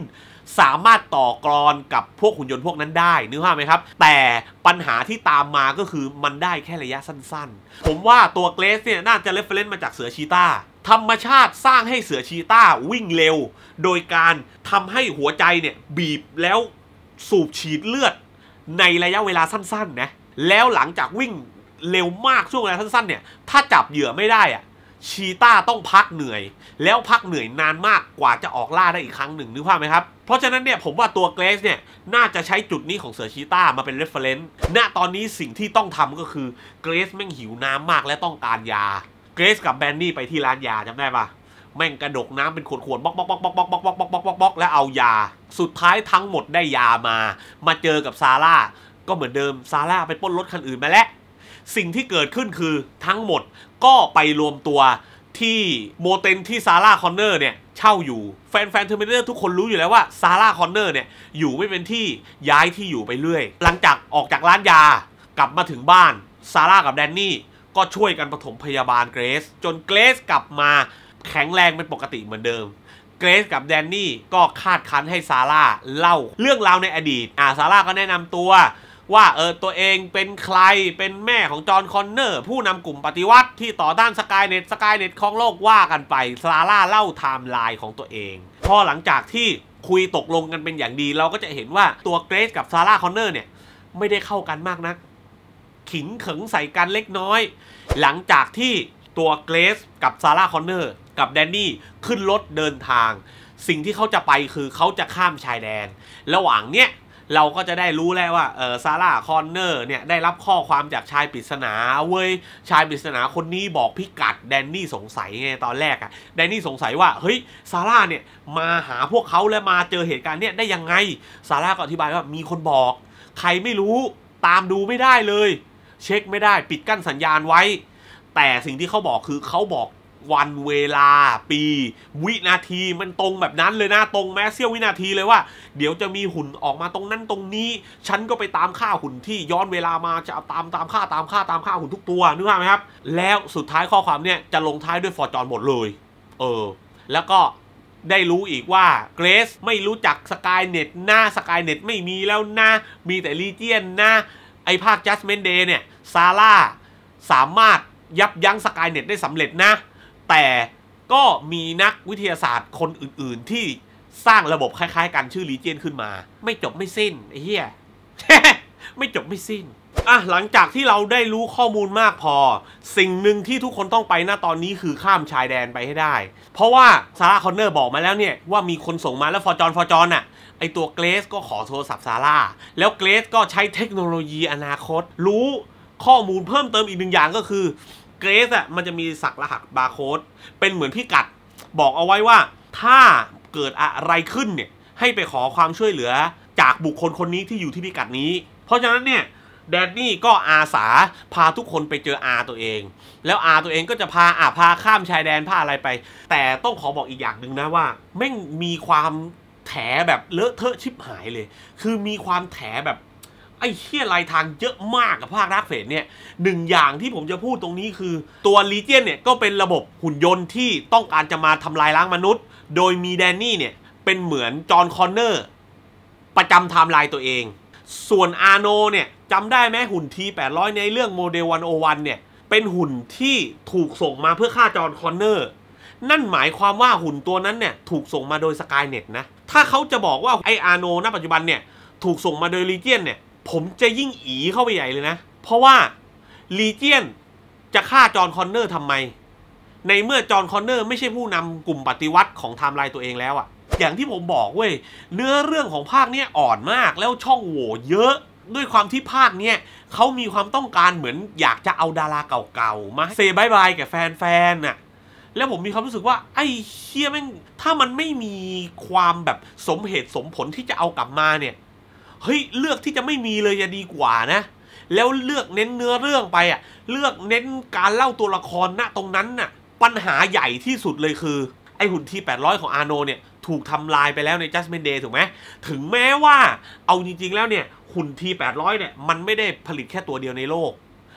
สามารถต่อกรกับพวกหุ่นยนต์พวกนั้นได้นึกภาพไหมครับแต่ปัญหาที่ตามมาก็คือมันได้แค่ระยะสั้นๆผมว่าตัวเกรซเนี่ยน่าจะเรฟเฟรนซ์มาจากเสือชีต้าธรรมชาติสร้างให้เสือชีต้าวิ่งเร็วโดยการทำให้หัวใจเนี่ยบีบแล้วสูบฉีดเลือดในระยะเวลาสั้นๆนะแล้วหลังจากวิ่งเร็วมากช่วงเวลาสั้นๆเนี่ยถ้าจับเหยื่อไม่ได้อะชีต้าต้องพักเหนื่อยแล้วพักเหนื่อยนานมากกว่าจะออกล่าได้อีกครั้งหนึ่งนึกภาพไหมครับเพราะฉะนั้นเนี่ยผมว่าตัวเกรซเนี่ยน่าจะใช้จุดนี้ของเสือชีต้ามาเป็นเรฟเฟรนซ์ณตอนนี้สิ่งที่ต้องทำก็คือเกรซแม่งหิวน้ำมากและต้องการยาเกรซกับแบนนี่ไปที่ร้านยาจำได้ปะแม่งกระดกน้ำเป็นขวดๆบล็อกบล็อกบล็อกบล็อกบล็อกบล็อกบล็อกบล็อกบล็อกบล็อกแล้วเอายาสุดท้ายทั้งหมดได้ยามาเจอกับซาร่าก็เหมือนเดิมซาร่าไปปล้นรถคันอื่นมาแล้วสิ่งที่เกิดขึ้นคือทั้งหมดก็ไปรวมตัวที่โมเต็นที่ซาร่าคอนเนอร์เนี่ยเช่าอยู่แฟนเทอร์มินเตอร์ทุกคนรู้อยู่แล้วว่าซาร่าคอนเนอร์เนี่ยอยู่ไม่เป็นที่ย้ายที่อยู่ไปเรื่อยหลังจากออกจากร้านยากลับมาถึงบ้านซาร่ากับแดนนี่ก็ช่วยกันปฐมพยาบาลเกรซจนเกรซกลับมาแข็งแรงเป็นปกติเหมือนเดิมเกรซกับแดนนี่ก็คาดคั้นให้ซาร่าเล่าเรื่องราวในอดีตซาร่าก็แนะนำตัวว่าตัวเองเป็นใครเป็นแม่ของจอห์นคอนเนอร์ผู้นำกลุ่มปฏิวัติที่ต่อต้านสกายเน็ตของโลกว่ากันไปซาร่าเล่าไทม์ไลน์ของตัวเองพอหลังจากที่คุยตกลงกันเป็นอย่างดีเราก็จะเห็นว่าตัวเกรซกับซาร่าคอนเนอร์เนี่ยไม่ได้เข้ากันมากนักขิงเขิงใส่กันเล็กน้อยหลังจากที่ตัวเกรซกับซาร่าคอนเนอร์กับแดนนี่ขึ้นรถเดินทางสิ่งที่เขาจะไปคือเขาจะข้ามชายแดนระหว่างเนี้ยเราก็จะได้รู้แล้วว่าซาร่าคอนเนอร์เนี่ยได้รับข้อความจากชายปริศนาเว้ยชายปริศนาคนนี้บอกพิกัดแดนนี่สงสัยไงตอนแรกแดนนี่สงสัยว่าเฮ้ยซาร่าเนี่ยมาหาพวกเขาแล้วมาเจอเหตุการณ์เนี่ยได้ยังไงซาร่าก็อธิบายว่ามีคนบอกใครไม่รู้ตามดูไม่ได้เลยเช็คไม่ได้ปิดกั้นสัญญาณไว้แต่สิ่งที่เขาบอกคือเขาบอกวันเวลาปีวินาทีมันตรงแบบนั้นเลยนะตรงแม้เสี้ยววินาทีเลยว่าเดี๋ยวจะมีหุ่นออกมาตรงนั้นตรงนี้ฉันก็ไปตามฆ่าหุ่นที่ย้อนเวลามาจะเอาตามฆ่าหุ่นทุกตัวนึกภาพไหมครับแล้วสุดท้ายข้อความเนี่ยจะลงท้ายด้วยฟอร์จอนหมดเลยแล้วก็ได้รู้อีกว่าเกรซไม่รู้จักสกายเน็ตนะสกายเน็ตไม่มีแล้วนะมีแต่ลีเจียนนะไอภาค Judgment Day เนี่ยซาร่าสามารถยับยั้งสกายเน็ตได้สำเร็จนะแต่ก็มีนักวิทยาศาสตร์คนอื่นๆที่สร้างระบบคล้ายๆกันชื่อลีเจียนขึ้นมาไม่จบไม่สิ้นไอ้เหี้ย ไม่จบไม่สิ้นหลังจากที่เราได้รู้ข้อมูลมากพอสิ่งหนึ่งที่ทุกคนต้องไปณตอนนี้คือข้ามชายแดนไปให้ได้เพราะว่าซาร่าคอนเนอร์บอกมาแล้วเนี่ยว่ามีคนส่งมาแล้วฟอร์จอนน่ะไอตัวเกรซก็ขอโทรศัพท์ซาร่าแล้วเกรซก็ใช้เทคโนโลยีอนาคตรู้ข้อมูลเพิ่มเติมอีกหนึ่งอย่างก็คือเกรซมันจะมีสักรหัสบาร์โค้ดเป็นเหมือนพิกัดบอกเอาไว้ว่าถ้าเกิดอะไรขึ้นเนี่ยให้ไปขอความช่วยเหลือจากบุคคลคนนี้ที่อยู่ที่พิกัดนี้เพราะฉะนั้นเนี่ยแดนนี่ก็อาสาพาทุกคนไปเจอตัวเองแล้วตัวเองก็จะพาข้ามชายแดนพาอะไรไปแต่ต้องขอบอกอีกอย่างหนึ่งนะว่าแม่งมีความแถแบบเลอะเทอะชิบหายเลยคือมีความแถแบบไอ้เหี้ยลายทางเยอะมากกับภาคดาร์กเฟสเนี่ยหนึ่งอย่างที่ผมจะพูดตรงนี้คือตัวลีเจียนเนี่ยก็เป็นระบบหุ่นยนต์ที่ต้องการจะมาทำลายล้างมนุษย์โดยมีแดนนี่เนี่ยเป็นเหมือนจอห์นคอนเนอร์ประจำไทม์ไลน์ตัวเองส่วนอาโนเนี่ยจำได้ไหมหุ่นที800ในเรื่องโมเดล101เนี่ยเป็นหุ่นที่ถูกส่งมาเพื่อฆ่าจอห์นคอนเนอร์นั่นหมายความว่าหุ่นตัวนั้นเนี่ยถูกส่งมาโดยสกายเน็ตนะถ้าเขาจะบอกว่าไออาโนณปัจจุบันเนี่ยถูกส่งมาโดยลีเจียนเนี่ยผมจะยิ่งอีเข้าไปใหญ่เลยนะเพราะว่าลีเจียนจะฆ่าจอห์นคอนเนอร์ทำไมในเมื่อจอห์นคอนเนอร์ไม่ใช่ผู้นำกลุ่มปฏิวัติของไทม์ไลน์ตัวเองแล้วอย่างที่ผมบอกเว้ยเนื้อเรื่องของภาคเนี้ยอ่อนมากแล้วช่องโหว่เยอะด้วยความที่ภาคเนี้ยเขามีความต้องการเหมือนอยากจะเอาดาราเก่าๆมาเซย์บายบายกับแฟนๆน่ะแล้วผมมีความรู้สึกว่าไอ้เชี่ยแม่งถ้ามันไม่มีความแบบสมเหตุสมผลที่จะเอากลับมาเนี่ยเฮ้ยเลือกที่จะไม่มีเลยจะดีกว่านะแล้วเลือกเน้นเนื้อเรื่องไปเลือกเน้นการเล่าตัวละครณตรงนั้นน่ะปัญหาใหญ่ที่สุดเลยคือไอหุ่นที่800ของอาโนเนี่ยถูกทำลายไปแล้วใน Judgment Day ถูกไหมถึงแม้ว่าเอาจริงๆแล้วเนี่ยหุ่นที่800เนี่ยมันไม่ได้ผลิตแค่ตัวเดียวในโลก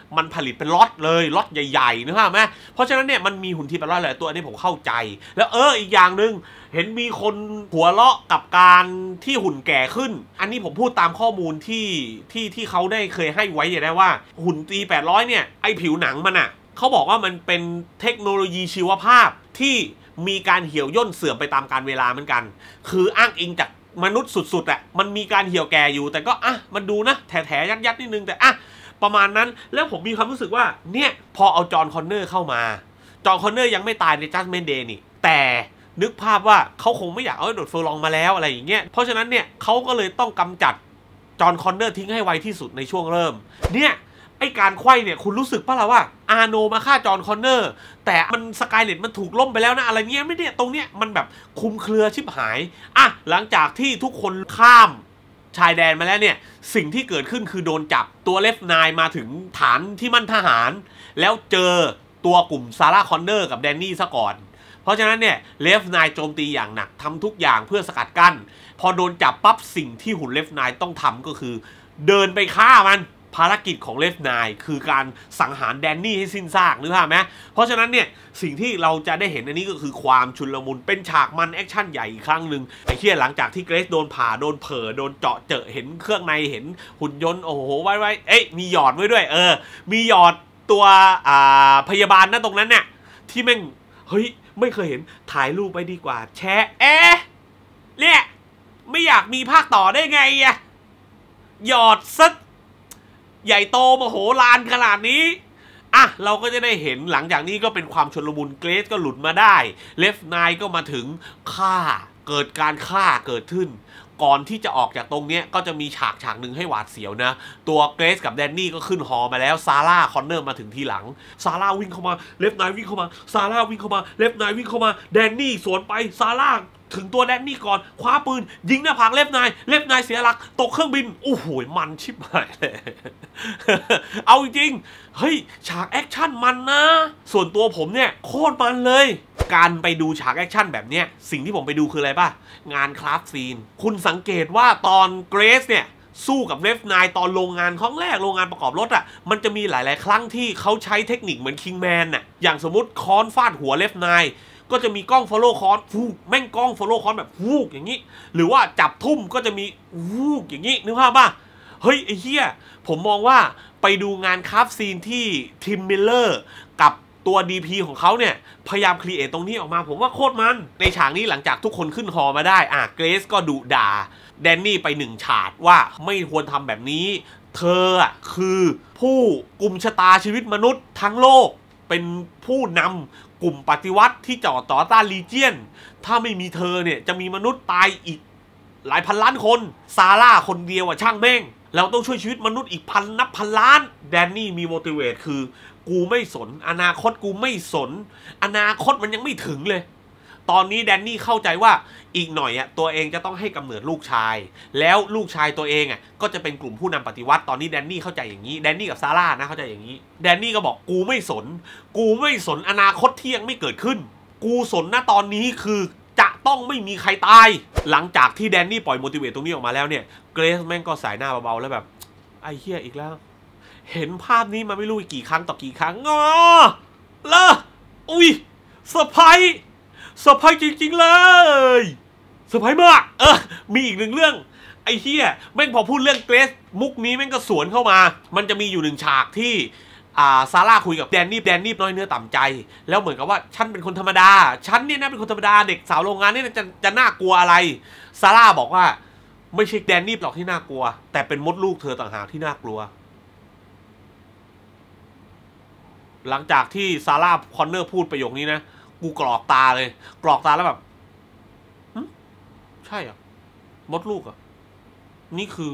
มันผลิตเป็นล็อตเลยล็อตใหญ่ๆนะครับแม่เพราะฉะนั้นเนี่ยมันมีหุ่นทีมเป็นล็อตหลายตัวนี้ผมเข้าใจแล้วอีกอย่างหนึ่งเห็นมีคนหัวเราะกับการที่หุ่นแก่ขึ้นอันนี้ผมพูดตามข้อมูลที่เขาได้เคยให้ไว้อย่างได้ว่าหุ่นตี800เนี่ยไอผิวหนังมันอ่ะเขาบอกว่ามันเป็นเทคโนโลยีชีวภาพที่มีการเหี่ยวย่นเสื่อมไปตามกาลเวลาเหมือนกันคืออ้างอิงจากมนุษย์สุดๆอ่ะมันมีการเหี่ยวแก่อยู่แต่ก็มันดูนะแถยัดนิดนึงแต่ประมาณนั้นแล้วผมมีความรู้สึกว่าเนี่ยพอเอาจอห์นคอนเนอร์เข้ามาจอห์นคอนเนอร์ยังไม่ตายในจัดเมนเดย์นี่แต่นึกภาพว่าเขาคงไม่อยากเอาโดดเฟอร์ลองมาแล้วอะไรอย่างเงี้ยเพราะฉะนั้นเนี่ยเขาก็เลยต้องกำจัดจอห์นคอนเนอร์ทิ้งให้ไวที่สุดในช่วงเริ่มเนี่ยไอการไขว้เนี่ยคุณรู้สึกป่ะล่ะว่าอาโนมาฆ่าจอห์นคอนเนอร์แต่มันสกายเลตมันถูกล่มไปแล้วนะอะไรเงี้ยไม่เนี่ยตรงเนี้ยมันแบบคุมเครือชิบหายหลังจากที่ทุกคนข้ามชายแดนมาแล้วเนี่ยสิ่งที่เกิดขึ้นคือโดนจับตัวเลฟนายมาถึงฐานที่มั่นทหารแล้วเจอตัวกลุ่มซาร่าคอนเนอร์กับแดนนี่ซะก่อนเพราะฉะนั้นเนี่ยเลฟนายโจมตีอย่างหนักทำทุกอย่างเพื่อสกัดกั้นพอโดนจับปั๊บสิ่งที่หุ่นเลฟนายต้องทำก็คือเดินไปฆ่ามันภารกิจของเลฟนายคือการสังหารแดนนี่ให้สิ้นซากนึกภาพไหมเพราะฉะนั้นเนี่ยสิ่งที่เราจะได้เห็นอันนี้ก็คือความชุลมุนเป็นฉากมันแอคชั่นใหญ่อีกครั้งหนึ่งไอ้เหี้ยหลังจากที่เกรซโดนผ่าโดนเผลอโดนเจาะเจอเห็นเครื่องในเห็นหุ่นยนต์โอ้โหไว้มีหยอดไว้ด้วยมีหยอดตัวพยาบาลนะตรงนั้นเนี่ยที่แม่งเฮ้ยไม่เคยเห็นถ่ายรูปไปดีกว่าแชะเนี่ยไม่อยากมีภาคต่อได้ไงอะหยอดซะใหญ่โตมโหฬารขนาดนี้เราก็จะได้เห็นหลังจากนี้ก็เป็นความชลมุนเกรซก็หลุดมาได้เลฟนายก็มาถึงเกิดการฆ่าเกิดขึ้นก่อนที่จะออกจากตรงนี้ก็จะมีฉากหนึ่งให้หวาดเสียวนะตัวเกรซกับแดนนี่ก็ขึ้นฮอมาแล้วซาร่าคอนเนอร์มาถึงทีหลังซาร่าวิ่งเข้ามาเลฟนายวิ่งเข้ามาซาร่าวิ่งเข้ามาเลฟนายวิ่งเข้ามาแดนนี่สวนไปซาร่าถึงตัวแดนนี่ก่อนคว้าปืนยิงหน้าผากเลฟนายเสียหลักตกเครื่องบินโอ้โหมันชิบหายเลย เอาจริงเฮ้ยฉากแอคชั่นมันนะส่วนตัวผมเนี่ยโคตรมันเลยการไปดูฉากแอคชั่นแบบเนี้ยสิ่งที่ผมไปดูคืออะไรป่ะงานคราฟซีนคุณสังเกตว่าตอนเกรซเนี่ยสู้กับเลฟนายตอนโรงงานครั้งแรกโรงงานประกอบรถมันจะมีหลายๆครั้งที่เขาใช้เทคนิคเหมือนคิงแมนอย่างสมมติค้อนฟาดหัวเลฟนายก็จะมีกล้อง follow คอนฟูแม่งกล้อง follow คอนแบบฟูอย่างนี้หรือว่าจับทุ่มก็จะมีฟูอย่างนี้นึกภาพป่ะเฮ้ยไอ้เหี้ยผมมองว่าไปดูงานคราฟซีนที่ทิมมิลเลอร์กับตัว DP ของเขาเนี่ยพยายามครีเอทตรงนี้ออกมาผมว่าโคตรมันในฉากนี้หลังจากทุกคนขึ้นฮอมาได้เกรซก็ดุด่าแดนนี่ไป1ฉาดว่าไม่ควรทำแบบนี้เธอคือผู้กุมชะตาชีวิตมนุษย์ทั้งโลกเป็นผู้นำกลุ่มปฏิวัติที่ต่อต้านลีเจียนถ้าไม่มีเธอเนี่ยจะมีมนุษย์ตายอีกหลายพันล้านคนซาร่าคนเดียวช่างแม่งเราต้องช่วยชีวิตมนุษย์อีกนับพันล้านแดนนี่มี motivate คือกูไม่สนอนาคตกูไม่สนอนาคตมันยังไม่ถึงเลยตอนนี้แดนนี่เข้าใจว่าอีกหน่อยตัวเองจะต้องให้กำเนิดลูกชายแล้วลูกชายตัวเองก็จะเป็นกลุ่มผู้นำปฏิวัติตอนนี้แดนนี่เข้าใจอย่างนี้แดนนี่กับซาร่านะเข้าใจอย่างนี้แดนนี่ก็บอกกูไม่สนอนาคตที่ยังไม่เกิดขึ้นกูสนนะตอนนี้คือจะต้องไม่มีใครตายหลังจากที่แดนนี่ปล่อย motivate ตรงนี้ออกมาแล้วเนี่ยเกรซแม่งก็สายหน้าเบาๆแล้วแบบไอ้เหี้ยอีกแล้วเห็นภาพนี้มาไม่รู้กี่ครั้งต่อกี่ครั้งอุ้ยเซอร์ไพรส์จริงๆเลยเซอร์ไพรส์มากมีอีกหนึ่งเรื่องไอ้เหี้ยแม่งพอพูดเรื่องเกรซมุกนี้แม่งก็สวนเข้ามามันจะมีอยู่1ฉากที่ซาร่าคุยกับแดนนี่น้อยเนื้อต่ำใจแล้วเหมือนกับว่าฉันเป็นคนธรรมดาฉันเนี่ยนะเป็นคนธรรมดาเด็กสาวโรงงานนี่จะน่ากลัวอะไรซาร่าบอกว่าไม่ใช่แดนนี่หรอกที่น่ากลัวแต่เป็นมดลูกเธอต่างหากที่น่ากลัวหลังจากที่ซาร่าคอนเนอร์พูดประโยคนี้นะกูกรอกตาเลยกรอกตาแล้วแบบใช่อ่ะมดลูกอ่ะนี่คือ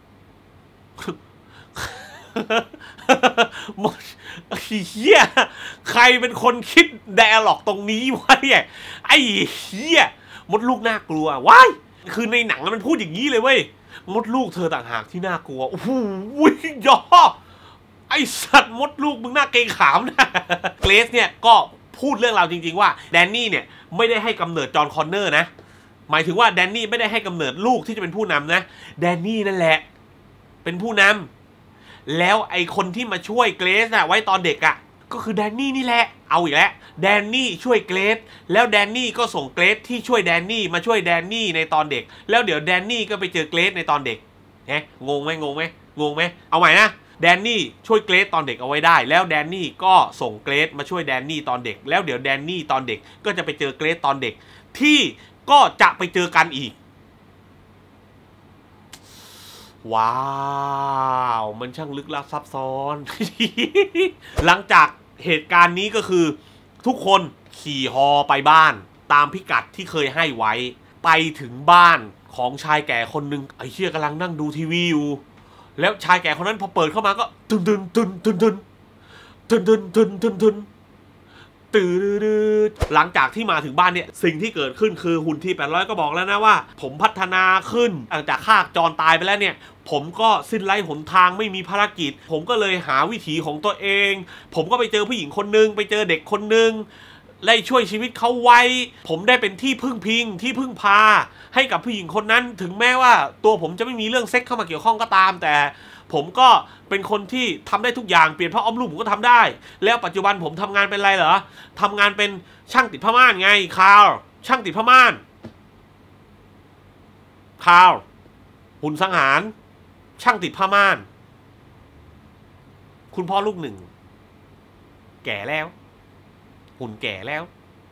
มดเหี้ยใครเป็นคนคิดไดอะล็อกตรงนี้วะเนี่ยไอ้เหี้ยมดลูกน่ากลัวว้ายคือในหนังมันพูดอย่างนี้เลยเว้ยมดลูกเธอต่างหากที่น่ากลัวโอ้โหย่อไอสัตว์มดลูกมึงน่าเกรงขามนะเกรซเนี่ยก็พูดเรื่องราวจริงๆว่าแดนนี่เนี่ยไม่ได้ให้กำเนิดจอห์นคอนเนอร์นะหมายถึงว่าแดนนี่ไม่ได้ให้กำเนิดลูกที่จะเป็นผู้นำนะแดนนี่นั่นแหละเป็นผู้นแล้วไอคนที่มาช่วยเกรซอะไว้ตอนเด็กอะก็คือแดนนี่นี่แหละเอาอีกแล้วแดนนี่ช่วยเกรซแล้วแดนนี่ก็ส่งเกรซที่ช่วยแดนนี่มาช่วยแดนนี่ในตอนเด็กแล้วเดี๋ยวแดนนี่ก็ไปเจอเกรซในตอนเด็กงงไหมเอาใหม่นะแดนนี่ช่วยเกรซตอนเด็กเอาไว้ได้แล้วแดนนี่ก็ส่งเกรซมาช่วยแดนนี่ตอนเด็กแล้วเดี๋ยวแดนนี่ตอนเด็กก็จะไปเจอเกรซตอนเด็กที่ก็จะไปเจอกันอีกว้าวมันช่างลึกลับซับซ้อน หลังจากเหตุการณ์นี้ก็คือทุกคนขี่ฮอไปบ้านตามพิกัดที่เคยให้ไว้ไปถึงบ้านของชายแก่คนหนึ่งไอ้เชี่ยกำลังนั่งดูทีวีอยู่แล้วชายแก่คนนั้นพอเปิดเข้ามาก็ตื่นหลังจากที่มาถึงบ้านเนี่ยสิ่งที่เกิดขึ้นคือหุ่นที่800ก็บอกแล้วนะว่าผมพัฒนาขึ้นหลังจากฆ่าจรตายไปแล้วเนี่ยผมก็สิ้นไร้หนทางไม่มีภารกิจผมก็เลยหาวิถีของตัวเองผมก็ไปเจอผู้หญิงคนนึงไปเจอเด็กคนนึงได้ช่วยชีวิตเขาไว้ผมได้เป็นที่พึ่งพิงที่พึ่งพาให้กับผู้หญิงคนนั้นถึงแม้ว่าตัวผมจะไม่มีเรื่องเซ็กเข้ามาเกี่ยวข้องก็ตามแต่ผมก็เป็นคนที่ทำได้ทุกอย่างเปลี่ยนผ้าอ้อมลูกผมก็ทำได้แล้วปัจจุบันผมทำงานเป็นอะไรเหรอทำงานเป็นช่างติดผ้าม่านไงคาร์ช่างติดผ้าม่านคาร์หุ่นสังหารช่างติดผ้าม่านคุณพ่อลูกหนึ่งแก่แล้วหุ่นแก่แล้ว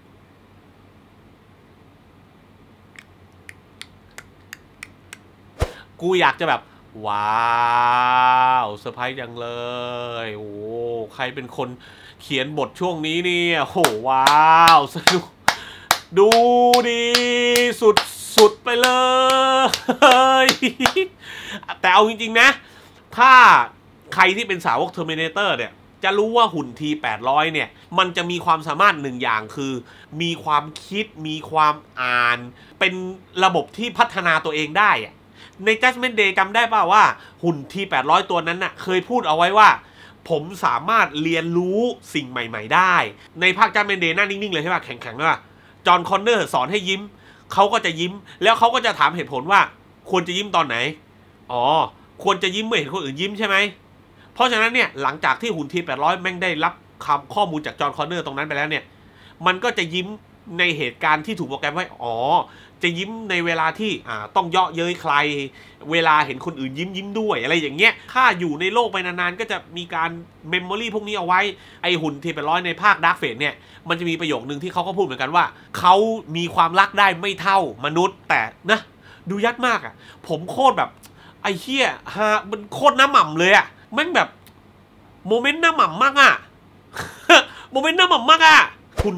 กูอยากจะแบบว้าวเซอร์ไพรส์จังเลยโอ้ใครเป็นคนเขียนบทช่วงนี้เนี่ยโหว้าวสนุกดูดีสุดไปเลยแต่เอาจริงๆนะถ้าใครที่เป็นสาวก Terminator เนี่ยจะรู้ว่าหุ่น T800 เนี่ยมันจะมีความสามารถหนึ่งอย่างคือมีความคิดมีความอ่านเป็นระบบที่พัฒนาตัวเองได้อะใน Judgment Day จำได้ป่าวว่าหุ่น T800 ตัวนั้นน่ะเคยพูดเอาไว้ว่าผมสามารถเรียนรู้สิ่งใหม่ๆได้ในภาค Judgment Day หน้านิ่งๆเลยใช่ป่ะแข็งๆด้วยป่ะจอห์นคอนเนอร์สอนให้ยิ้มเขาก็จะยิ้มแล้วเขาก็จะถามเหตุผลว่าควรจะยิ้มตอนไหนอ๋อควรจะยิ้มเมื่อเห็นคนอื่นยิ้มใช่ไหมเพราะฉะนั้นเนี่ยหลังจากที่หุ่น T800 แม่งได้รับข้อมูลจากจอห์นคอนเนอร์ตรงนั้นไปแล้วเนี่ยมันก็จะยิ้มในเหตุการณ์ที่ถูกโปรแกรมไว้อ๋อจะยิ้มในเวลาที่ต้องเยาะเย้ยใครเวลาเห็นคนอื่นยิ้มด้วยอะไรอย่างเงี้ยถ้าอยู่ในโลกไปนานๆก็จะมีการเมมโมรี่พวกนี้เอาไว้ไอหุ่นT800ในภาค Dark Fate เนี่ยมันจะมีประโยคนึงที่เขาก็พูดเหมือนกันว่าเขามีความรักได้ไม่เท่ามนุษย์แต่นะดูยัดมากอ่ะผมโคตรแบบไอ้เหี้ยฮะมันโคตรน้ำหม่ำเลยอ่ะแม่งแบบโมเมนต์น้ำหม่ำมากอ่ะ โมเมนต์น้ำหม่ำมากอ่ะหุ่น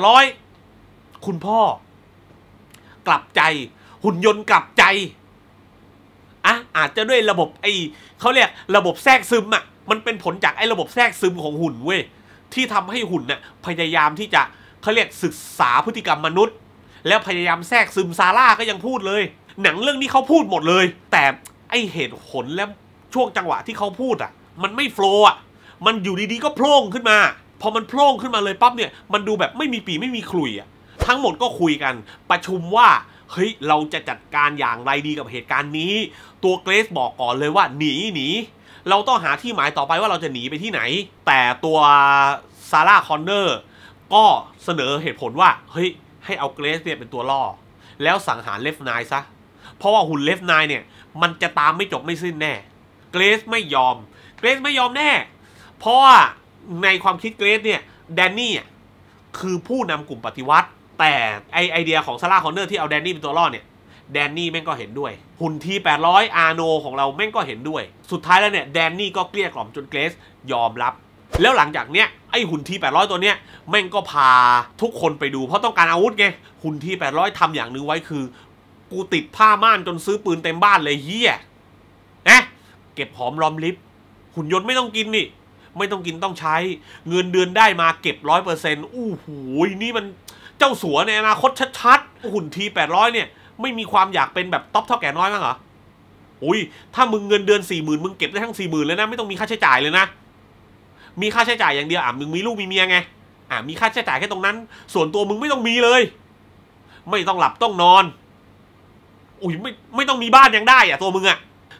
T800คุณพ่อกลับใจหุ่นยนต์กลับใจอาจจะด้วยระบบเขาเรียกระบบแทรกซึมมันเป็นผลจากระบบแทรกซึมของหุ่นเว้ยที่ทำให้หุ่นพยายามที่จะเขาเรียกศึกษาพฤติกรรมมนุษย์แล้วพยายามแทรกซึมซาร่าก็ยังพูดเลยหนังเรื่องนี้เขาพูดหมดเลยแต่เหตุผลและช่วงจังหวะที่เขาพูดมันไม่โฟล์มันอยู่ดีๆก็โผล่ขึ้นมาพอมันโผล่ขึ้นมาเลยปั๊บเนี่ยมันดูแบบไม่มีปีไม่มีขลุ่ยทั้งหมดก็คุยกันประชุมว่าเฮ้ยเราจะจัดการอย่างไรดีกับเหตุการณ์นี้ตัวเกรซบอกก่อนเลยว่าหนีเราต้องหาที่หมายต่อไปว่าเราจะหนีไปที่ไหนแต่ตัวซาร่าคอนเนอร์ก็เสนอเหตุผลว่าเฮ้ยให้เอาเกรซเนี่ยเป็นตัวล่อแล้วสังหารเลฟไนซะเพราะว่าหุ่นเลฟไนเนี่ยมันจะตามไม่จบไม่สิ้นแน่เกรซไม่ยอมแน่เพราะว่าในความคิดเกรซเนี่ยแดนนี่คือผู้นำกลุ่มปฏิวัติแต่ไอเดียของซาร่าคอนเนอร์ที่เอาแดนนี่เป็นตัวล่อเนี่ยแดนนี่แม่งก็เห็นด้วยหุ่นT800อาโนของเราแม่งก็เห็นด้วยสุดท้ายแล้วเนี่ยแดนนี่ก็เกลี้ยกล่อมจนเกรซยอมรับแล้วหลังจากเนี้ยไอหุ่นT800ตัวเนี้ยแม่งก็พาทุกคนไปดูเพราะต้องการอาวุธไงหุ่นT800ทำอย่างนึงไว้คือกูติดผ้าม่านจนซื้อปืนเต็มบ้านเลยเฮียเก็บหอมรอมริบหุ่นยนต์ไม่ต้องกินนี่ไม่ต้องกินต้องใช้เงินเดือนได้มาเก็บ100%อู้หูนี่มันเจ้าสัวในอนาคตชัดๆหุ่นT800เนี่ยไม่มีความอยากเป็นแบบท็อปเท่าแก่น้อยมั้งเหรออุ้ยถ้ามึงเงินเดือน40,000มึงเก็บได้ทั้ง40,000เลยนะไม่ต้องมีค่าใช้จ่ายเลยนะมีค่าใช้จ่ายอย่างเดียวมึงมีลูกมีเมียไงมีค่าใช้จ่ายแค่ตรงนั้นส่วนตัวมึงไม่ต้องมีเลยไม่ต้องหลับต้องนอนอุ้ยไม่ต้องมีบ้านยังได้ตัวมึง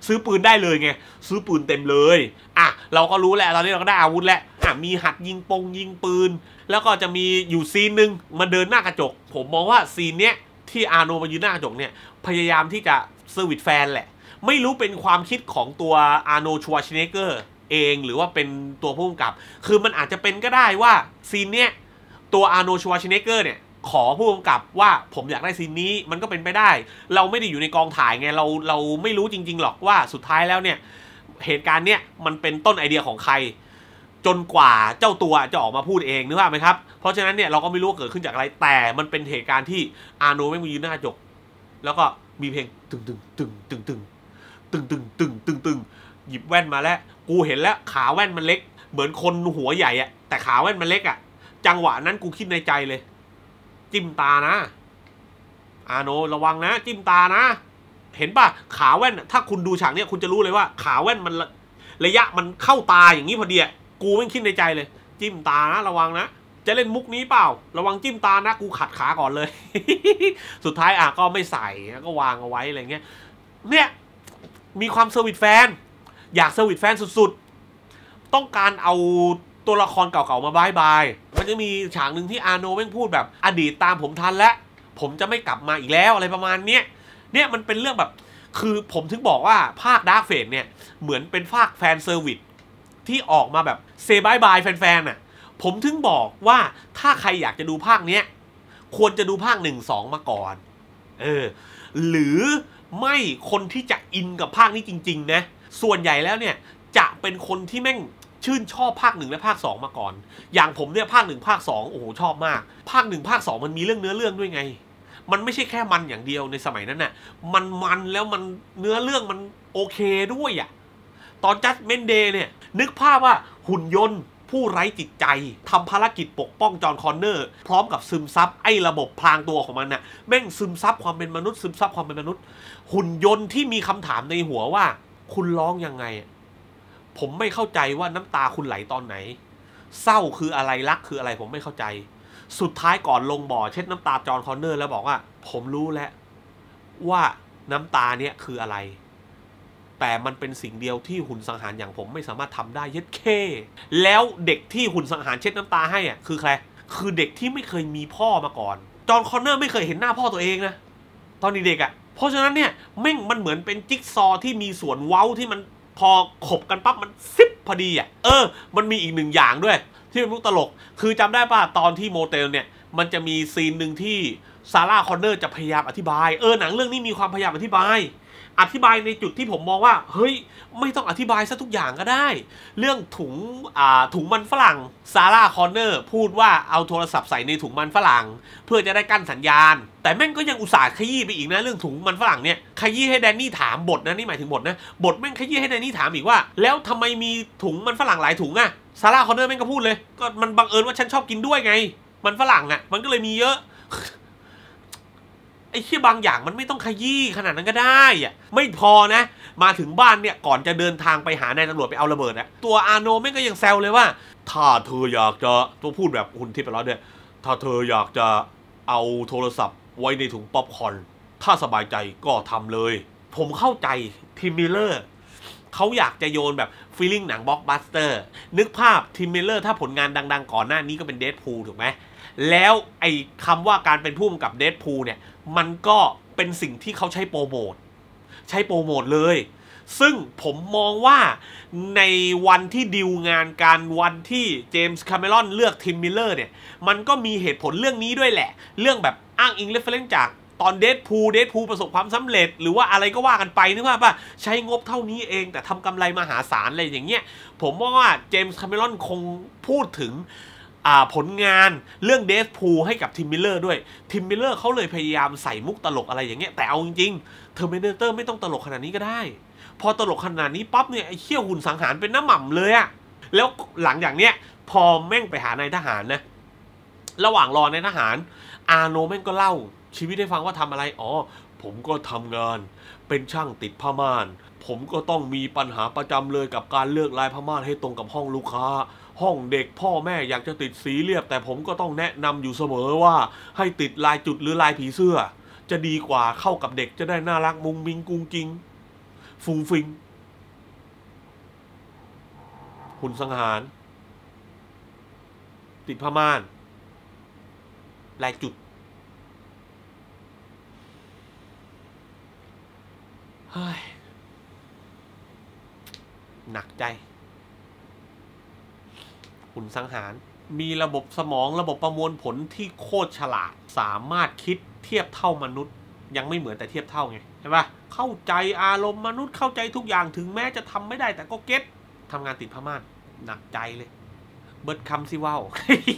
ซื้อปืนได้เลยไงซื้อปืนเต็มเลยอ่ะเราก็รู้แล้วตอนนี้เราก็ได้อาวุธแล้วอ่ะมีหัดยิงปืนแล้วก็จะมีอยู่ซีนหนึ่งมาเดินหน้ากระจกผมมองว่าซีนเนี้ยที่อาร์โนมายืนหน้ากระจกเนี่ยพยายามที่จะเซอร์วิสแฟนแหละไม่รู้เป็นความคิดของตัวอาร์โนชัวร์ชเนเกอร์เองหรือว่าเป็นตัวผู้กำกับคือมันอาจจะเป็นก็ได้ว่าซีนเนี้ยตัวอาร์โนชัวร์ชเนเกอร์เนี่ยขอผู้กำกับว่าผมอยากได้ซีนนี้มันก็เป็นไปได้เราไม่ได้อยู่ในกองถ่ายไงเราไม่รู้จริงๆหรอกว่าสุดท้ายแล้วเนี่ยเหตุการณ์เนี้ยมันเป็นต้นไอเดียของใครจนกว่าเจ้าตัวจะออกมาพูดเองนึกภาพไหมครับเพราะฉะนั้นเนี่ยเราก็ไม่รู้ว่าเกิดขึ้นจากอะไรแต่มันเป็นเหตุการณ์ที่อาร์โนไม่มายืนหน้ากระจกแล้วก็มีเพลงตึงหยิบแว่นมาแล้วกูเห็นแล้วขาแว่นมันเล็กเหมือนคนหัวใหญ่อะแต่ขาแว่นมันเล็กอะจังหวะนั้นกูคิดในใจเลยจิ้มตานะอาโนระวังนะจิ้มตานะเห็นป่ะขาแว่นถ้าคุณดูฉากเนี้ยคุณจะรู้เลยว่าขาแว่นมันระยะมันเข้าตาอย่างนี้พอดีกูไม่คิดในใจเลยจิ้มตานะระวังนะจะเล่นมุกนี้เปล่าระวังจิ้มตานะกูขัดขาก่อนเลย สุดท้ายก็ไม่ใส่ก็วางเอาไว้อะไรเงี้ยเนี่ยมีความเซอร์วิสแฟนอยากเซอร์วิสแฟนสุดๆต้องการเอาตัวละครเก่าๆมาบายมันจะมีฉากหนึ่งที่อาโนแม่งพูดแบบอดีตตามผมทันแล้วผมจะไม่กลับมาอีกแล้วอะไรประมาณเนี้ยเนี่ยมันเป็นเรื่องแบบคือผมถึงบอกว่าภาคดาร์กเฟสเนี่ยเหมือนเป็นภาคแฟนเซอร์วิสที่ออกมาแบบเซบายบายแฟนๆน่ะผมถึงบอกว่าถ้าใครอยากจะดูภาคเนี้ยควรจะดูภาค1-2มาก่อนหรือไม่คนที่จะอินกับภาคนี้จริงๆนะส่วนใหญ่แล้วเนี่ยจะเป็นคนที่แม่งชื่นชอบภาค1และภาค2มาก่อนอย่างผมเนี่ยภาค1ภาค2โอ้โหชอบมากภาค1ภาค2มันมีเรื่องเนื้อเรื่องด้วยไงมันไม่ใช่แค่มันอย่างเดียวในสมัยนั้นน่ะมันแล้วมันเนื้อเรื่องมันโอเคด้วยอ่ะตอนจัดเมนเดย์เนี่ยนึกภาพว่าหุ่นยนต์ผู้ไร้จิตใจทำภารกิจปกป้องจอห์นคอนเนอร์พร้อมกับซึมซับไอ้ระบบพลางตัวของมันน่ะแม่งซึมซับความเป็นมนุษย์ซึมซับความเป็นมนุษย์หุ่นยนต์ที่มีคำถามในหัวว่าคุณร้องยังไงผมไม่เข้าใจว่าน้ำตาคุณไหลตอนไหนเศร้าคืออะไรรักคืออะไรผมไม่เข้าใจสุดท้ายก่อนลงบ่อเช็ดน้ำตาจอห์นคอนเนอร์แล้วบอกว่าผมรู้แล้วว่าน้ำตาเนี่ยคืออะไรแต่มันเป็นสิ่งเดียวที่หุ่นสังหารอย่างผมไม่สามารถทำได้เย็ดเคแล้วเด็กที่หุ่นสังหารเช็ดน้ำตาให้คือใครคือเด็กที่ไม่เคยมีพ่อมาก่อนจอห์นคอนเนอร์ไม่เคยเห็นหน้าพ่อตัวเองนะตอนเด็กเพราะฉะนั้นเนี่ยมันเหมือนเป็นจิ๊กซอที่มีส่วนเว้าที่มันพอขบกันปั๊บมันซิปพอดีมันมีอีกหนึ่งอย่างด้วยที่เป็นมุกตลกคือจำได้ป่ะตอนที่โมเตลเนี่ยมันจะมีซีนหนึ่งที่ซาร่าคอนเนอร์จะพยายามอธิบายหนังเรื่องนี้มีความพยายามอธิบายในจุดที่ผมมองว่าเฮ้ยไม่ต้องอธิบายซะทุกอย่างก็ได้เรื่องถุงมันฝรั่งซาร่าคอนเนอร์พูดว่าเอาโทรศัพท์ใส่ในถุงมันฝรั่งเพื่อจะได้กั้นสัญญาณแต่แม่งก็ยังอุตส่าห์ขยี้ไปอีกนะเรื่องถุงมันฝรั่งเนี่ยขยี้ให้แดนนี่ถามบทนะนี่หมายถึงบทนะบทแม่งขยี้ให้แดนนี่ถามอีกว่าแล้วทำไมมีถุงมันฝรั่งหลายถุงซาร่าคอนเนอร์แม่งก็พูดเลยก็มันบังเอิญว่าฉันชอบกินด้วยไงมันฝรั่งมันก็เลยมีเยอะไอ้ที่บางอย่างมันไม่ต้องขยี้ขนาดนั้นก็ได้ไม่พอนะมาถึงบ้านเนี่ยก่อนจะเดินทางไปหานายตำรวจไปเอาระเบิดตัวอาโนแม่งก็ยังแซวเลยว่าถ้าเธออยากจะตัวพูดแบบคุณทิพย์ไปแล้วเนี่ยถ้าเธออยากจะเอาโทรศัพท์ไว้ในถุงป๊อปคอร์นถ้าสบายใจก็ทำเลยผมเข้าใจทิมมิลเลอร์เขาอยากจะโยนแบบฟีลลิ่งหนังบล็อกบัสเตอร์นึกภาพทิมมิลเลอร์ถ้าผลงานดังๆก่อนหน้านี้ก็เป็นเดดพูลถูกไหมแล้วไอ้คำว่าการเป็นผู้กำกับเดดพูลเนี่ยมันก็เป็นสิ่งที่เขาใช้โปรโมทเลยซึ่งผมมองว่าในวันที่ดีลงานการวันที่เจมส์คาเมรอนเลือกทิมมิลเลอร์เนี่ยมันก็มีเหตุผลเรื่องนี้ด้วยแหละเรื่องแบบอ้างอิงเรฟเฟรนซ์จากตอนเดดพูลประสบความสำเร็จหรือว่าอะไรก็ว่ากันไปนึกว่าป่ะใช้งบเท่านี้เองแต่ทำกำไรมหาศาลอะไรอย่างเงี้ยผมว่าเจมส์คาเมรอนคงพูดถึงผลงานเรื่องเดดพูลให้กับทิมมิลเลอร์ด้วยทิมมิลเลอร์เขาเลยพยายามใส่มุกตลกอะไรอย่างเงี้ยแต่เอาจริงๆเทอร์มิเนเตอร์ไม่ต้องตลกขนาดนี้ก็ได้พอตลกขนาดนี้ปั๊บเนี่ยไอ้เขี้ยวหุ่นสังหารเป็นน้ำหม่ำเลยแล้วหลังจากเนี้ยพอแม่งไปหานายทหารนะระหว่างรอนายทหารอาโนแม่งก็เล่าชีวิตให้ฟังว่าทำอะไรผมก็ทำงานเป็นช่างติดผ้าม่านผมก็ต้องมีปัญหาประจำเลยกับการเลือกลายผ้าม่านให้ตรงกับห้องลูกค้าห้องเด็กพ่อแม่อยากจะติดสีเรียบแต่ผมก็ต้องแนะนำอยู่เสมอว่าให้ติดลายจุดหรือลายผีเสื้อจะดีกว่าเข้ากับเด็กจะได้น่ารักมุงมิงกุ้งกิ้งฟูฟิงหุ่นสังหารติดผ้าม่านลายจุดเฮ้ยหนักใจหุ่นสังหารมีระบบสมองระบบประมวลผลที่โคตรฉลาดสามารถคิดเทียบเท่ามนุษย์ยังไม่เหมือนแต่เทียบเท่าไงใช่ปะเข้าใจอารมณ์มนุษย์เข้าใจทุกอย่างถึงแม้จะทำไม่ได้แต่ก็เก็ตทำงานติดผ้าม่านหนักใจเลยเบิร์ดคำซิว่าว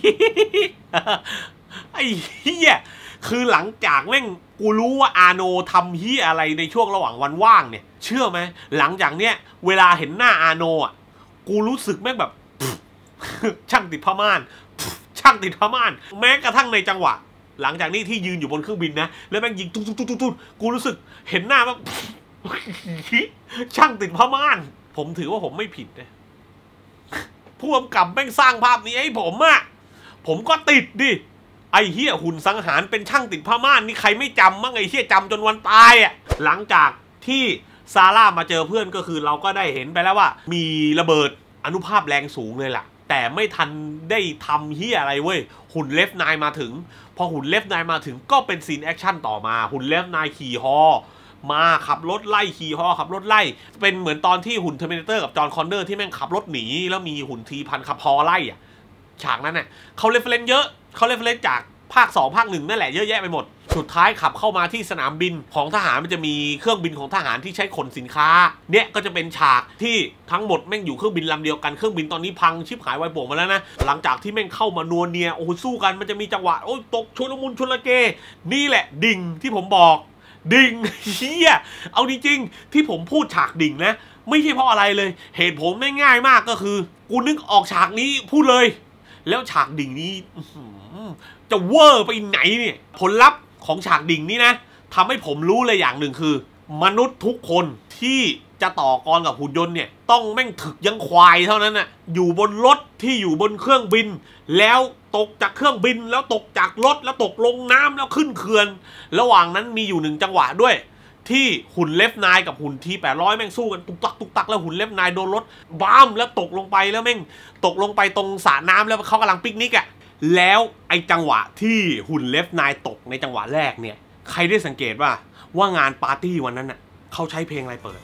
ไอ้เหี้ยคือหลังจากแม่งกูรู้ว่าอาโนทำเหี้ยอะไรในช่วงระหว่างวันว่างเนี่ยเชื่อไหมหลังจากเนี้ยเวลาเห็นหน้าอาโนอ่ะกูรู้สึกแม่งแบบ ช่างติดผ้าม่าน ช่างติดผ้าม่านแม้กระทั่งในจังหวะหลังจากนี้ที่ยืนอยู่บนเครื่องบินนะแล้วแม่งยิงตุ๊ดกูรู้สึกเห็นหน้าแบบ ช่างติดผ้าม่านผมถือว่าผมไม่ผิดนะผู้กำกับแม่งสร้างภาพนี้ให้ผมอะผมก็ติดดิไอ้เหี้ยหุ่นสังหารเป็นช่างติดผ้าม่านนี่ใครไม่จำมั้งไอ้เหี้ยจำจนวันตายอะหลังจากที่ซาร่ามาเจอเพื่อนก็คือเราก็ได้เห็นไปแล้วว่ามีระเบิดอนุภาพแรงสูงเลยล่ะแต่ไม่ทันได้ทำเหี้ยอะไรเว้ยหุ่นเลฟไนน์มาถึงพอหุ่นเลฟไนน์มาถึงก็เป็นซีนแอคชั่นต่อมาหุ่นเลฟไนน์ขี่ฮอมาขับรถไล่ขี่ฮอขับรถไล่เป็นเหมือนตอนที่หุ่นเทอร์มินเตอร์กับจอห์นคอนเนอร์ที่แม่งขับรถหนีแล้วมีหุ่นทีพันขับฮอไล่อะฉากนั้นน่ะเขาเรฟเฟรนซ์เยอะเขาเรฟเฟรนซ์จากภาค2ภาค1นั่นแหละเยอะแยะไปหมดสุดท้ายขับเข้ามาที่สนามบินของทหารมันจะมีเครื่องบินของทหารที่ใช้ขนสินค้าเนี่ยก็จะเป็นฉากที่ทั้งหมดแม่งอยู่เครื่องบินลำเดียวกันเครื่องบินตอนนี้พังชิบหายวายป่วงมาแล้วนะหลังจากที่แม่งเข้ามานัวเนียโอ้โหสู้กันมันจะมีจังหวะโอ้ยตกชุลมุนชุลเกนี่แหละดิ่งที่ผมบอกดิ่งเฮียเอาจริงๆที่ผมพูดฉากดิ่งนะไม่ใช่เพราะอะไรเลยเหตุผลไม่ง่ายมากก็คือกูนึกออกฉากนี้พูดเลยแล้วฉากดิ่งนี้จะเวอร์ไปไหนเนี่ยผลลัพธ์ของฉากดิ่งนี้นะทำให้ผมรู้เลยอย่างหนึ่งคือมนุษย์ทุกคนที่จะต่อกรกับหุ่นยนต์เนี่ยต้องแม่งถึกยังควายเท่านั้นน่ะอยู่บนรถที่อยู่บนเครื่องบินแล้วตกจากเครื่องบินแล้วตกจากรถแล้วตกลงน้ำแล้วขึ้นเขื่อนระหว่างนั้นมีอยู่1จังหวะด้วยที่หุ่นเลฟไนน์กับหุ่นที800แม่งสู้กันตุกตักแล้วหุ่นเลฟไนน์โดนรถบ้ามแล้วตกลงไปแล้วแม่งตกลงไปตรงสระน้ำแล้วเขากำลังปิกนิกอะแล้วไอ้จังหวะที่หุ่นเลฟไนน์ตกในจังหวะแรกเนี่ยใครได้สังเกตว่างานปาร์ตี้วันนั้นน่ะเขาใช้เพลงอะไรเปิด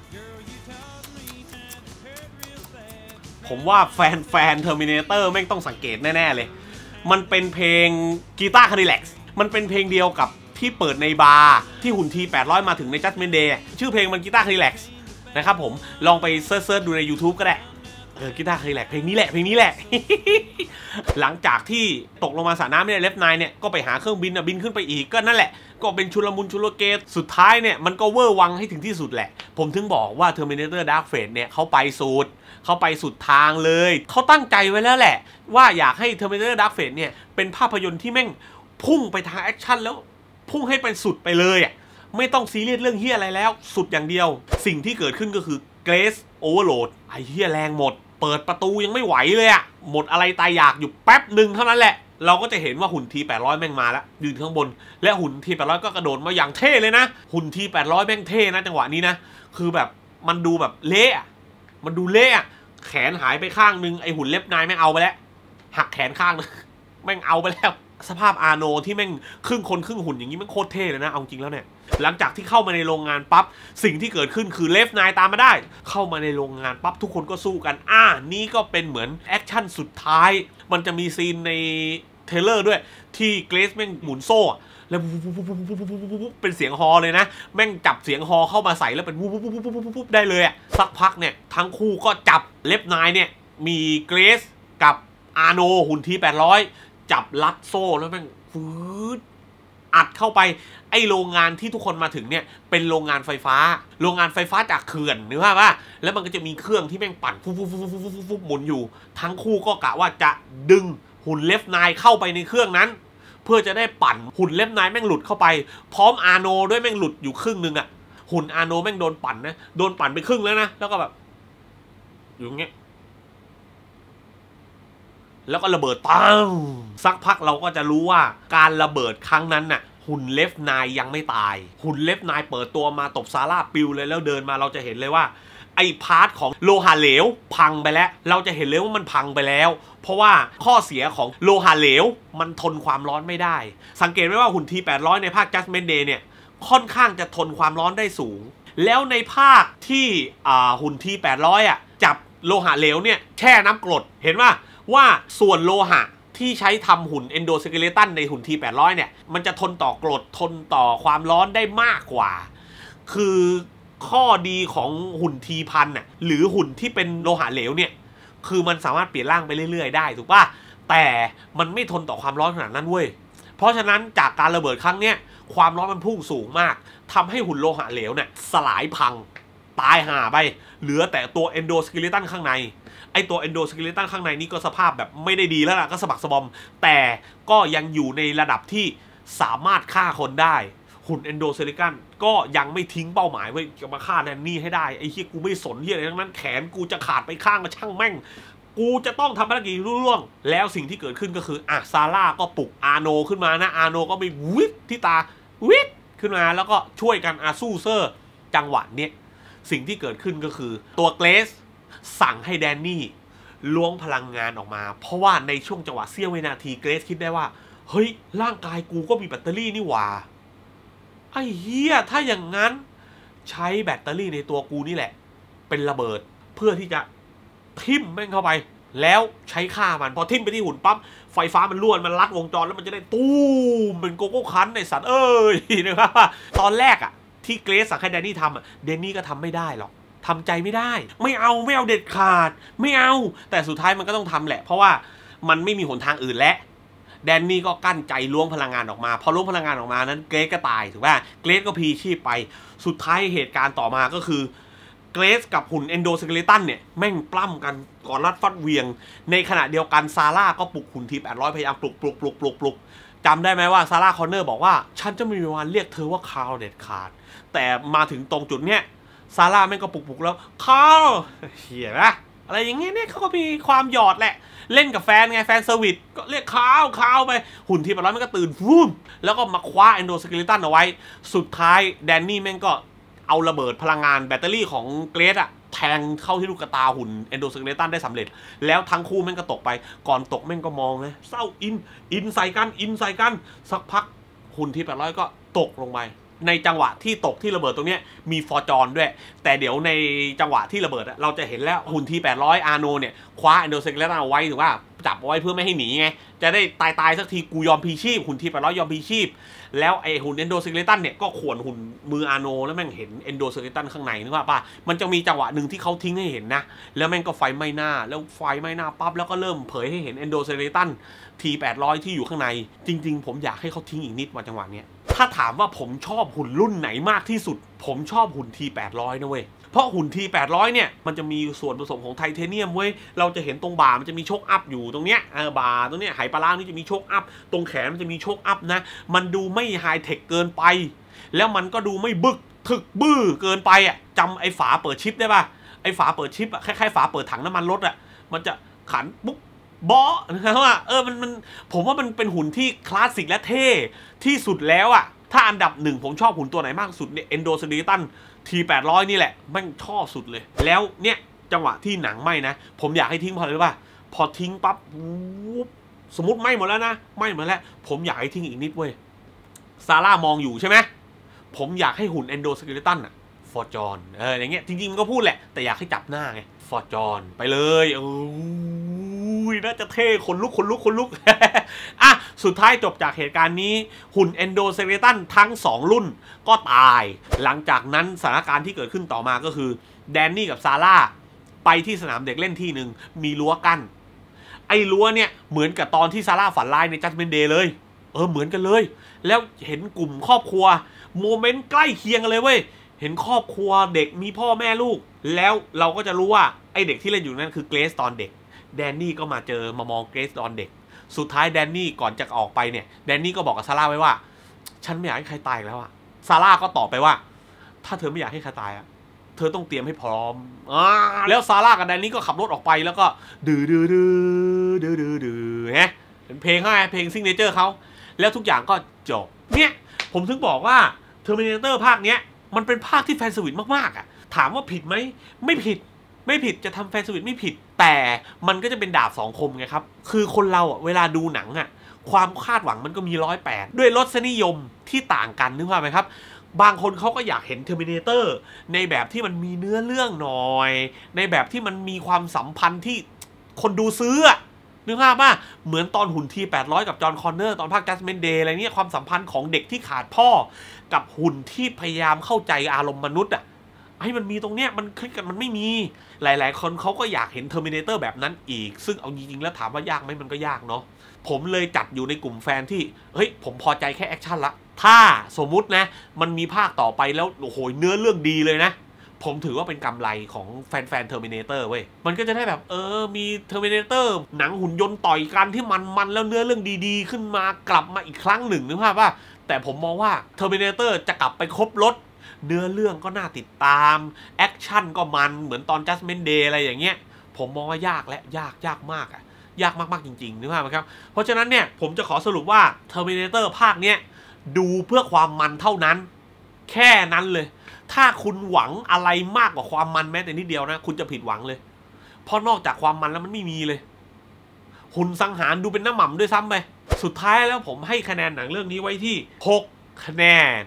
ผมว่าแฟนเทอร์มินเตอร์แม่งต้องสังเกตแน่ๆเลยมันเป็นเพลงกีตาร์คาร์ดิแล็กซ์มันเป็นเพลงเดียวกับที่เปิดในบาร์ที่หุ่นที800มาถึงใน Judgment Day ชื่อเพลงมันกีตาร์คาร์ดิแล็กซ์นะครับผมลองไปเซิร์ชดูใน YouTube ก็ได้กีตาร์คาร์ดิแล็กซ์เพลงนี้แหละ หลังจากที่ตกลงมาสระน้ำเนี่ยเลฟไนน์เนี่ยก็ไปหาเครื่องบินบินขึ้นไปอีกก็นั่นแหละก็เป็นชุลมุนชุลเกสุดท้ายเนี่ยมันก็เวอร์วังให้ถึงที่สุดแหละผมถึงบอกว่า Terminator Dark Fate เนี่ยเขาไปสุดทางเลยเขาตั้งใจไว้แล้วแหละว่าอยากให้ Terminator Dark Fate เนี่ยเป็นภาพยนตร์ที่แม่งพุ่งไปทางแอคชั่นแล้วพุ่งให้เป็นสุดไปเลยอ่ะไม่ต้องซีเรียสเรื่องเฮียอะไรแล้วสุดอย่างเดียวสิ่งที่เกิดขึ้นก็คือ Grace Overload ไอ้เฮียแรงหมดเปิดประตูยังไม่ไหวเลยอะหมดอะไรตายอยากอยู่แป๊บหนึ่งเท่านั้นแหละเราก็จะเห็นว่าหุ่นที800แม่งมาแล้วยืนข้างบนและหุ่นที800ก็กระโดดมาอย่างเท่เลยนะหุ่นที800แม่งเท่นะจังหวะนี้นะคือแบบมันดูแบบเละมันดูเละแขนหายไปข้างนึงไอหุ่นเล็บนายแม่งเอาไปแล้วหักแขนข้างนึงแม่งเอาไปแล้วสภาพอาโนที่แม่งครึ่งคนครึ่งหุ่นอย่างนี้แม่งโคตรเท่เลยนะเอาจริงแล้วเนี่ยหลังจากที่เข้ามาในโรงงานปั๊บสิ่งที่เกิดขึ้นคือเลฟนายตามมาได้เข้ามาในโรงงานปั๊บทุกคนก็สู้กันนี่ก็เป็นเหมือนแอคชั่นสุดท้ายมันจะมีซีนในเทเลอร์ด้วยที่เกรซแม่งหมุนโซ่แล้วเป็นเสียงฮอเลยนะแม่งจับเสียงฮอเข้ามาใส่แล้วเป็นวุบได้เลยอะสักพักเนี่ยทั้งคู่ก็จับเลฟนายเนี่ยมีเกรซกับอาโนหุ่นที800จับลัดโซ่แล้วแม่งฟืดอัดเข้าไปไอโรงงานที่ทุกคนมาถึงเนี่ยเป็นโรงงานไฟฟ้าจากเขื่อนนึกว่าแล้วมันก็จะมีเครื่องที่แม่งปั่นฟุบหมุนอยู่ทั้งคู่ก็กะว่าจะดึงหุ่นเลฟไนน์เข้าไปในเครื่องนั้นเพื่อจะได้ปั่นหุ่นเลฟไนน์แม่งหลุดเข้าไปพร้อมอาโนด้วยแม่งหลุดอยู่ครึ่งนึงอะหุ่นอาโนแม่งโดนปั่นนะโดนปั่นไปครึ่งแล้วนะแล้วก็แบบอยู่เงี้ยแล้วก็ระเบิดปังสักพักเราก็จะรู้ว่าการระเบิดครั้งนั้นน่ะหหุ่นเลฟนายยังไม่ตายหุ่นเลฟนายเปิดตัวมาตบซาร่าปิวเลยแล้วเดินมาเราจะเห็นเลยว่าไอ้พาร์ทของโลหะเหลวพังไปแล้วเราจะเห็นเลยว่ามันพังไปแล้วเพราะว่าข้อเสียของโลหะเหลวมันทนความร้อนไม่ได้สังเกตไว้ว่าหุ่นที800ในภาค Judgment Day เนี่ยค่อนข้างจะทนความร้อนได้สูงแล้วในภาคที่หุ่นที800จับโลหะเหลวเนี่ยแช่น้ำกรดเห็นว่าส่วนโลหะที่ใช้ทำหุ่นเอนโดสเกเลตันในหุ่นที800เนี่ยมันจะทนต่อกรดทนต่อความร้อนได้มากกว่าคือข้อดีของหุ่นทีพันน่ะหรือหุ่นที่เป็นโลหะเหลวเนี่ยคือมันสามารถเปลี่ยนร่างไปเรื่อยๆได้ถูกป่ะแต่มันไม่ทนต่อความร้อนขนาดนั้นเว้ยเพราะฉะนั้นจากการระเบิดครั้งเนี้ยความร้อนมันพุ่งสูงมากทำให้หุ่นโลหะเหลวเนี่ยสลายพังตายห่าไปเหลือแต่ตัวเอนโดสเกเลตันข้างในไอตัวเอนโดสเกเลตันข้างในนี่ก็สภาพแบบไม่ได้ดีแล้วล่ะก็สะบักสะบอมแต่ก็ยังอยู่ในระดับที่สามารถฆ่าคนได้หุ่นเอนโดสเกเลตันก็ยังไม่ทิ้งเป้าหมายไว้จะมาฆ่าแดนนี่ให้ได้ไอ้เหี้ยกูไม่สนเหี้ยอะไรทั้งนั้นแขนกูจะขาดไปข้างก็ช่างแม่งกูจะต้องทำภารกิจรุ่ร่วงแล้วสิ่งที่เกิดขึ้นก็คือซาร่าก็ปลุกอาโนขึ้นมานะอาโนก็ไปวิทที่ตาวิทขึ้นมาแล้วก็ช่วยกันสู้เซอร์จังหวะเนี้ยสิ่งที่เกิดขึ้นก็คือตัวเกรซสั่งให้แดนนี่ล้วงพลังงานออกมาเพราะว่าในช่วงจังหวะเสี้ยววินาทีเกรซคิดได้ว่าเฮ้ยร่างกายกูก็มีแบตเตอรี่นี่หว่าไอ้เหี้ยถ้าอย่างนั้นใช้แบตเตอรี่ในตัวกูนี่แหละเป็นระเบิดเพื่อที่จะทิ่มแม่งเข้าไปแล้วใช้ฆ่ามันพอทิ่มไปที่หุ่นปั๊บไฟฟ้ามันล้วนมันลัดวงจรแล้วมันจะได้ตู้มเป็นโกโก้คันในสัตว์นะครับตอนแรกที่เกรซสั่งให้แดนนี่ทำแดนนี่ก็ทำไม่ได้หรอกทำใจไม่ได้ไม่เอาเด็ดขาดไม่เอาแต่สุดท้ายมันก็ต้องทำแหละเพราะว่ามันไม่มีหนทางอื่นและแดนนี่ก็กั้นใจล้วงพลังงานออกมาพอล้วงพลังงานออกมานั้นเกรซก็ตายถูกป่ะเกรซก็พีชีพไปสุดท้ายเหตุการณ์ต่อมาก็คือเกรซกับหุ่นเอนโดสเกเลตันเนี่ยแม่งปล้ำกันก่อนรัดฟัดเวียงในขณะเดียวกันซาร่าก็ปลุกหุ่นที800พยายามปลุกจำได้ไหมว่าซาร่าคอนเนอร์บอกว่าฉันจะไม่มีวันเรียกเธอว่าคาร์ลเด็ดขาดแต่มาถึงตรงจุดเนี้ยซาร่าแม่งก็ปลุกแล้วคาร์ลเหี้ยนะอะไรอย่างเงี้ยเนี่ยเขาก็มีความหยอดแหละเล่นกับแฟนไงแฟนเซอร์วิสก็เรียกคาร์ลไปหุ่นที800มันก็ตื่นฟูมแล้วก็มาคว้าเอนโดสเกเลตันเอาไว้สุดท้ายแดนนี่แม่งก็เอาระเบิดพลังงานแบตเตอรี่ของเกรซแทงเข้าที่ลูกตาหุ่นเอนโดสเกเลตันได้สำเร็จแล้วทั้งคู่แม่งก็ตกไปก่อนตกแม่งก็มองนะเศร้าอินใส่กันสักพักหุ่นที่800ก็ตกลงไปในจังหวะที่ตกที่ระเบิดตรงนี้มีฟอร์จอนด้วยแต่เดี๋ยวในจังหวะที่ระเบิดเราจะเห็นแล้วหุ่นที่800อาโนเนี่ยคว้าเอนโดสเกเลตันเอาไว้ถือว่าจับเอาไว้เพื่อไม่ให้หนีไงจะได้ตายสักทีกูยอมพีชีพหุ่นที่800ยอมพีชีพแล้วไอหุ่นเอนโดสเกเลตันเนี่ยก็ข่วนหุ่นมืออาโนแล้วแม่งเห็นเอนโดสเกเลตันข้างในนึกว่าป่ะมันจะมีจังหวะหนึ่งที่เขาทิ้งให้เห็นนะแล้วแม่งก็ไฟไหม้หน้าแล้วไฟไหม้หน้าปั๊บแล้วก็เริ่มเผยให้เห็นเอนโดสเกเลตันที800ที่อยู่ข้างในจริงๆผมอยากให้เขาทิ้งอีกนิดว่าจังหวะเนี้ยถ้าถามว่าผมชอบหุ่นรุ่นไหนมากที่สุดผมชอบหุ่นที800นะเว้ยเพราะหุ่นที800เนี่ยมันจะมีส่วนผสมของไทเทเนียมเว้ยเราจะเห็นตรงบ่ามันจะมีโชคอัพอยู่ตรงเนี้ยบ่าตรงเนี้ยไหปลาล่างนี่จะมีโชคอัพตรงแขนมันจะมีโชคอัพนะมันดูไม่ไฮเทคเกินไปแล้วมันก็ดูไม่บึกถึกบื้อเกินไปจำไอ้ฝาเปิดชิปได้ป่ะไอ้ฝาเปิดชิปคล้ายๆฝาเปิดถังน้ำมันรถมันจะขันปุ๊บบอนะว่ามันผมว่ามันเป็นหุ่นที่คลาสสิกและเท่ที่สุดแล้วถ้าอันดับหนึ่งผมชอบหุ่นตัวไหนมากสุดเนี่ยเอนโดสเกเลตันที800นี่แหละแม่งชอบสุดเลยแล้วเนี่ยจังหวะที่หนังไหม้นะผมอยากให้ทิ้งพอเลยป่ะพอทิ้งปั๊บสมมติไหม้หมดแล้วนะไหม้หมดแล้วผมอยากให้ทิ้งอีกนิดเว้ยซาร่ามองอยู่ใช่ไหมผมอยากให้หุ่นเอนโดสเกเลตันฟอร์จอนอย่างเงี้ยจริงๆมันก็พูดแหละแต่อยากให้จับหน้าไงฟอร์จอนไปเลยน่าจะเท่คนลุก สุดท้ายจบจากเหตุการณ์นี้หุ่นเอนโดสเกเลตันทั้ง2รุ่นก็ตายหลังจากนั้นสถานการณ์ที่เกิดขึ้นต่อมาก็คือแดนนี่กับซาร่าไปที่สนามเด็กเล่นที่หนึ่งมีรั้วกั้นไอ้รั้วเนี่ยเหมือนกับตอนที่ซาร่าฝันร้ายในจัดเมนเดย์เลยเหมือนกันเลยแล้วเห็นกลุ่มครอบครัวโมเมนต์ใกล้เคียงกันเลยเว้ยเห็นครอบครัวเด็กมีพ่อแม่ลูกแล้วเราก็จะรู้ว่าไอเด็กที่เล่นอยู่นั่นคือเกรซตอนเด็กแดนนี่ก็มาเจอมามองเกรซตอนเด็กสุดท้ายแดนนี่ก่อนจะออกไปเนี่ยแดนนี่ก็บอกกับซาร่าไว้ว่าฉันไม่อยากให้ใครตายแล้วซาร่าก็ตอบไปว่าถ้าเธอไม่อยากให้ใครตายเธอต้องเตรียมให้พร้อมแล้วซาร่ากับแดนนี่ก็ขับรถออกไปแล้วก็ดื้อเป็นเพลงให้เพลงซิงเนเจอร์เขาแล้วทุกอย่างก็จบเนี่ยผมถึงบอกว่า Terminator ภาคเนี้ยมันเป็นภาคที่แฟนสวิตมากๆอ่ะถามว่าผิดไหมไม่ผิดจะทำแฟนสวิตไม่ผิดแต่มันก็จะเป็นดาบสองคมไงครับคือคนเราอ่ะเวลาดูหนังอ่ะความคาดหวังมันก็มี108ด้วยรสนิยมที่ต่างกันนึกภาพไหมครับบางคนเขาก็อยากเห็น Terminator ในแบบที่มันมีเนื้อเรื่องหน่อยในแบบที่มันมีความสัมพันธ์ที่คนดูซื้อนึกภาพป่ะเหมือนตอนหุ่นที800กับจอห์นคอนเนอร์ตอนภาค Judgment Day อะไรเนี่ยความสัมพันธ์ของเด็กที่ขาดพ่อกับหุ่นที่พยายามเข้าใจอารมณ์มนุษย์อ่ะให้มันมีตรงเนี้ยมันคลิกกันมันไม่มีหลายๆคนเขาก็อยากเห็น Terminator แบบนั้นอีกซึ่งเอาจริงๆแล้วถามว่ายากไหมมันก็ยากเนาะผมเลยจัดอยู่ในกลุ่มแฟนที่เฮ้ยผมพอใจแค่แอคชั่นละถ้าสมมุตินะมันมีภาคต่อไปแล้วโอ้โหเนื้อเรื่องดีเลยนะผมถือว่าเป็นกำไรของแฟนๆ Terminator เว้ยมันก็จะได้แบบมี Terminator หนังหุ่นยนต์ต่อยกันที่มันแล้วเนื้อเรื่องดีๆขึ้นมากลับมาอีกครั้งหนึ่งนึกภาพว่าแต่ผมมองว่า Terminator จะกลับไปครบรสเนื้อเรื่องก็น่าติดตามแอคชั่นก็มันเหมือนตอน Judgment Day อะไรอย่างเงี้ยผมมองว่ายากและยากมากอะยากมากๆจริงๆนึกภาพไหมครับเพราะฉะนั้นเนี่ยผมจะขอสรุปว่า Terminator ภาคเนี้ยดูเพื่อความมันเท่านั้นแค่นั้นเลยถ้าคุณหวังอะไรมากกว่าความมันแม้แต่นิดเดียวนะคุณจะผิดหวังเลยเพราะนอกจากความมันแล้วมันไม่มีเลยหุ่นสังหารดูเป็นน้ำหม่ำด้วยซ้ำไปสุดท้ายแล้วผมให้คะแนนหนังเรื่องนี้ไว้ที่6คะแนน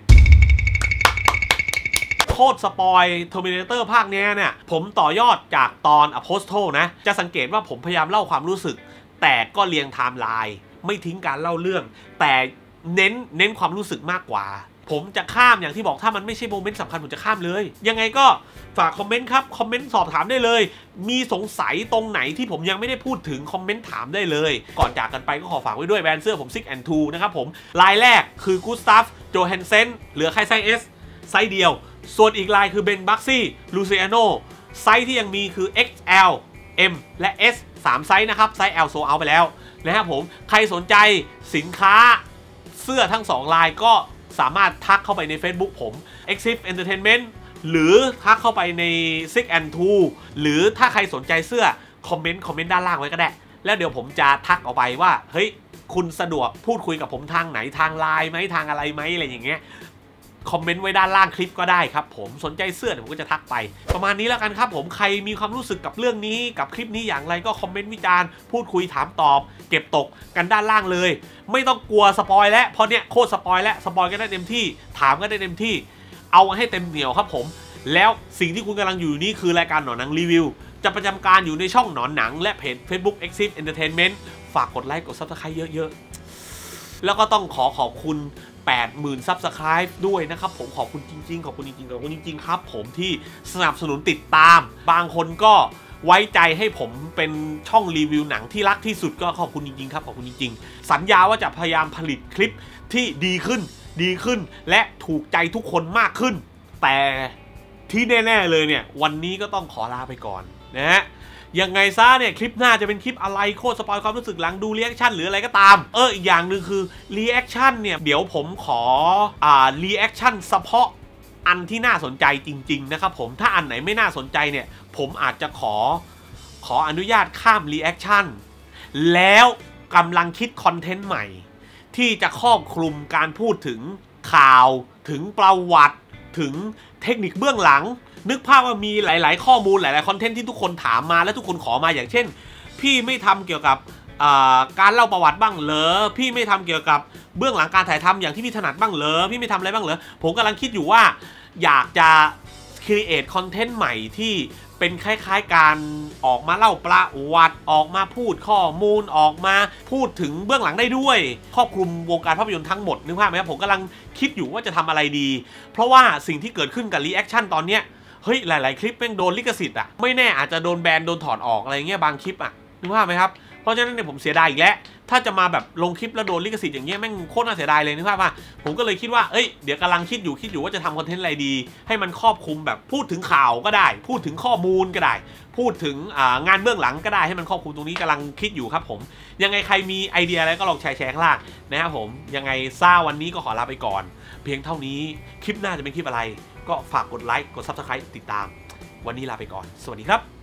โคตรสปอย Terminator ภาคนี้เนี่ยผมต่อยอดจากตอน Apostle นะจะสังเกตว่าผมพยายามเล่าความรู้สึกแต่ก็เรียงไทม์ไลน์ไม่ทิ้งการเล่าเรื่องแต่เน้นความรู้สึกมากกว่าผมจะข้ามอย่างที่บอกถ้ามันไม่ใช่โมเมนต์สำคัญผมจะข้ามเลยยังไงก็ฝากคอมเมนต์ครับคอมเมนต์สอบถามได้เลยมีสงสัยตรงไหนที่ผมยังไม่ได้พูดถึงคอมเมนต์ถามได้เลยก่อนจากกันไปก็ขอฝากไว้ด้วยแบรนด์เสื้อผม Six and Two นะครับผมลายแรกคือกูสตัฟโจแฮนเซนเหลือแค่ไซส์ S ไซส์เดียวส่วนอีกลายคือเบนบัคซี่ลูเซียโนไซส์ที่ยังมีคือ XL M และ S 3 ไซส์นะครับไซส์ L โซเอาไปแล้วนะครับผมใครสนใจสินค้าเสื้อทั้ง2ลายก็สามารถทักเข้าไปใน Facebook ผม Exif Entertainment หรือทักเข้าไปใน Six and Two หรือถ้าใครสนใจเสื้อคอมเมนต์ด้านล่างไว้ก็ได้แล้วเดี๋ยวผมจะทักออกไปว่าเฮ้ยคุณสะดวกพูดคุยกับผมทางไหนทางไลน์ไหมทางอะไรไหมอะไรอย่างเงี้ยคอมเมนต์ไว้ด้านล่างคลิปก็ได้ครับผมสนใจเสื้อผมก็จะทักไปประมาณนี้แล้วกันครับผมใครมีความรู้สึกกับเรื่องนี้กับคลิปนี้อย่างไรก็คอมเมนต์วิจารณ์พูดคุยถามตอบเก็บตกกันด้านล่างเลยไม่ต้องกลัวสปอยแล้วเพราะเนี่ยโคตรสปอยแล้วสปอยก็ได้เต็มที่ถามก็ได้เต็มที่เอาให้เต็มเหนียวครับผมแล้วสิ่งที่คุณกำลังอยู่นี่คือรายการหนอนหนังรีวิวจะประจำการอยู่ในช่องหนอนหนังและเพจ Facebook Exif Entertainment ฝากกดไลค์กด Subscribe เยอะๆแล้วก็ต้องขอบคุณ80,000 Subscribe ด้วยนะครับผมขอบคุณจริงๆขอบคุณจริงๆครับผมที่สนับสนุนติดตามบางคนก็ไว้ใจให้ผมเป็นช่องรีวิวหนังที่รักที่สุดก็ขอบคุณจริงๆครับขอบคุณจริงๆสัญญาว่าจะพยายามผลิตคลิปที่ดีขึ้นและถูกใจทุกคนมากขึ้นแต่ที่แน่ๆเลยเนี่ยวันนี้ก็ต้องขอลาไปก่อนนะฮะยังไงซะเนี่ยคลิปหน้าจะเป็นคลิปอะไรโคตรสปอยความรู้สึกหลังดูรีแอคชั่นหรืออะไรก็ตามอีกอย่างหนึ่งคือรีแอคชั่นเนี่ยเดี๋ยวผมขอรีแอคชั่นเฉพาะอันที่น่าสนใจจริงๆนะครับผมถ้าอันไหนไม่น่าสนใจเนี่ยผมอาจจะขออนุญาตข้ามรีแอคชั่นแล้วกำลังคิดคอนเทนต์ใหม่ที่จะครอบคลุมการพูดถึงข่าวถึงประวัติถึงเทคนิคเบื้องหลังนึกภาพว่ามีหลายๆข้อมูลหลายๆคอนเทนต์ที่ทุกคนถามมาและทุกคนขอมาอย่างเช่นพี่ไม่ทำเกี่ยวกับการเล่าประวัติบ้างเหรอพี่ไม่ทำเกี่ยวกับเบื้องหลังการถ่ายทำอย่างที่พี่ถนัดบ้างเหรอพี่ไม่ทำอะไรบ้างเหรอผมกำลังคิดอยู่ว่าอยากจะครีเอทคอนเทนต์ใหม่ที่เป็นคล้ายๆการออกมาเล่าประวัติออกมาพูดข้อมูลออกมาพูดถึงเบื้องหลังได้ด้วยครอบคลุมวงการภาพยนตร์ทั้งหมดนึกภาพไหมครับผมกำลังคิดอยู่ว่าจะทำอะไรดีเพราะว่าสิ่งที่เกิดขึ้นกับรีแอคชั่นตอนเนี้ยเฮ้ยหลายๆคลิปแม่งโดนลิขสิทธิ์ไม่แน่อาจจะโดนแบนโดนถอดออกอะไรเงี้ยบางคลิปนึกภาพไหมครับเพราะฉะนั้นเนี่ยผมเสียดายอีกแล้วถ้าจะมาแบบลงคลิปแล้วโดนลิขสิทธิ์อย่างเงี้ยแม่งโคตรน่าเสียดายเลยนึกภาพป่ะผมก็เลยคิดว่าเดี๋ยวกำลังคิดอยู่ว่าจะทำคอนเทนต์อะไรดีให้มันครอบคลุมแบบพูดถึงข่าวก็ได้พูดถึงข้อมูลก็ได้พูดถึงงานเบื้องหลังก็ได้ให้มันครอบคลุมตรงนี้กำลังคิดอยู่ครับผมยังไงใครมีไอเดียอะไรก็ลองแชร์ข้างล่างนะครับผมยังไงซ่าวันนี้ก็ขอลาไปก่อนเพียงเท่านี้คลิปหน้าจะเป็นคลิปอะไรก็ฝากกดไลค์กด Subscribe ติดตามวันนี้ลาไปก่อนสวัสดีครับ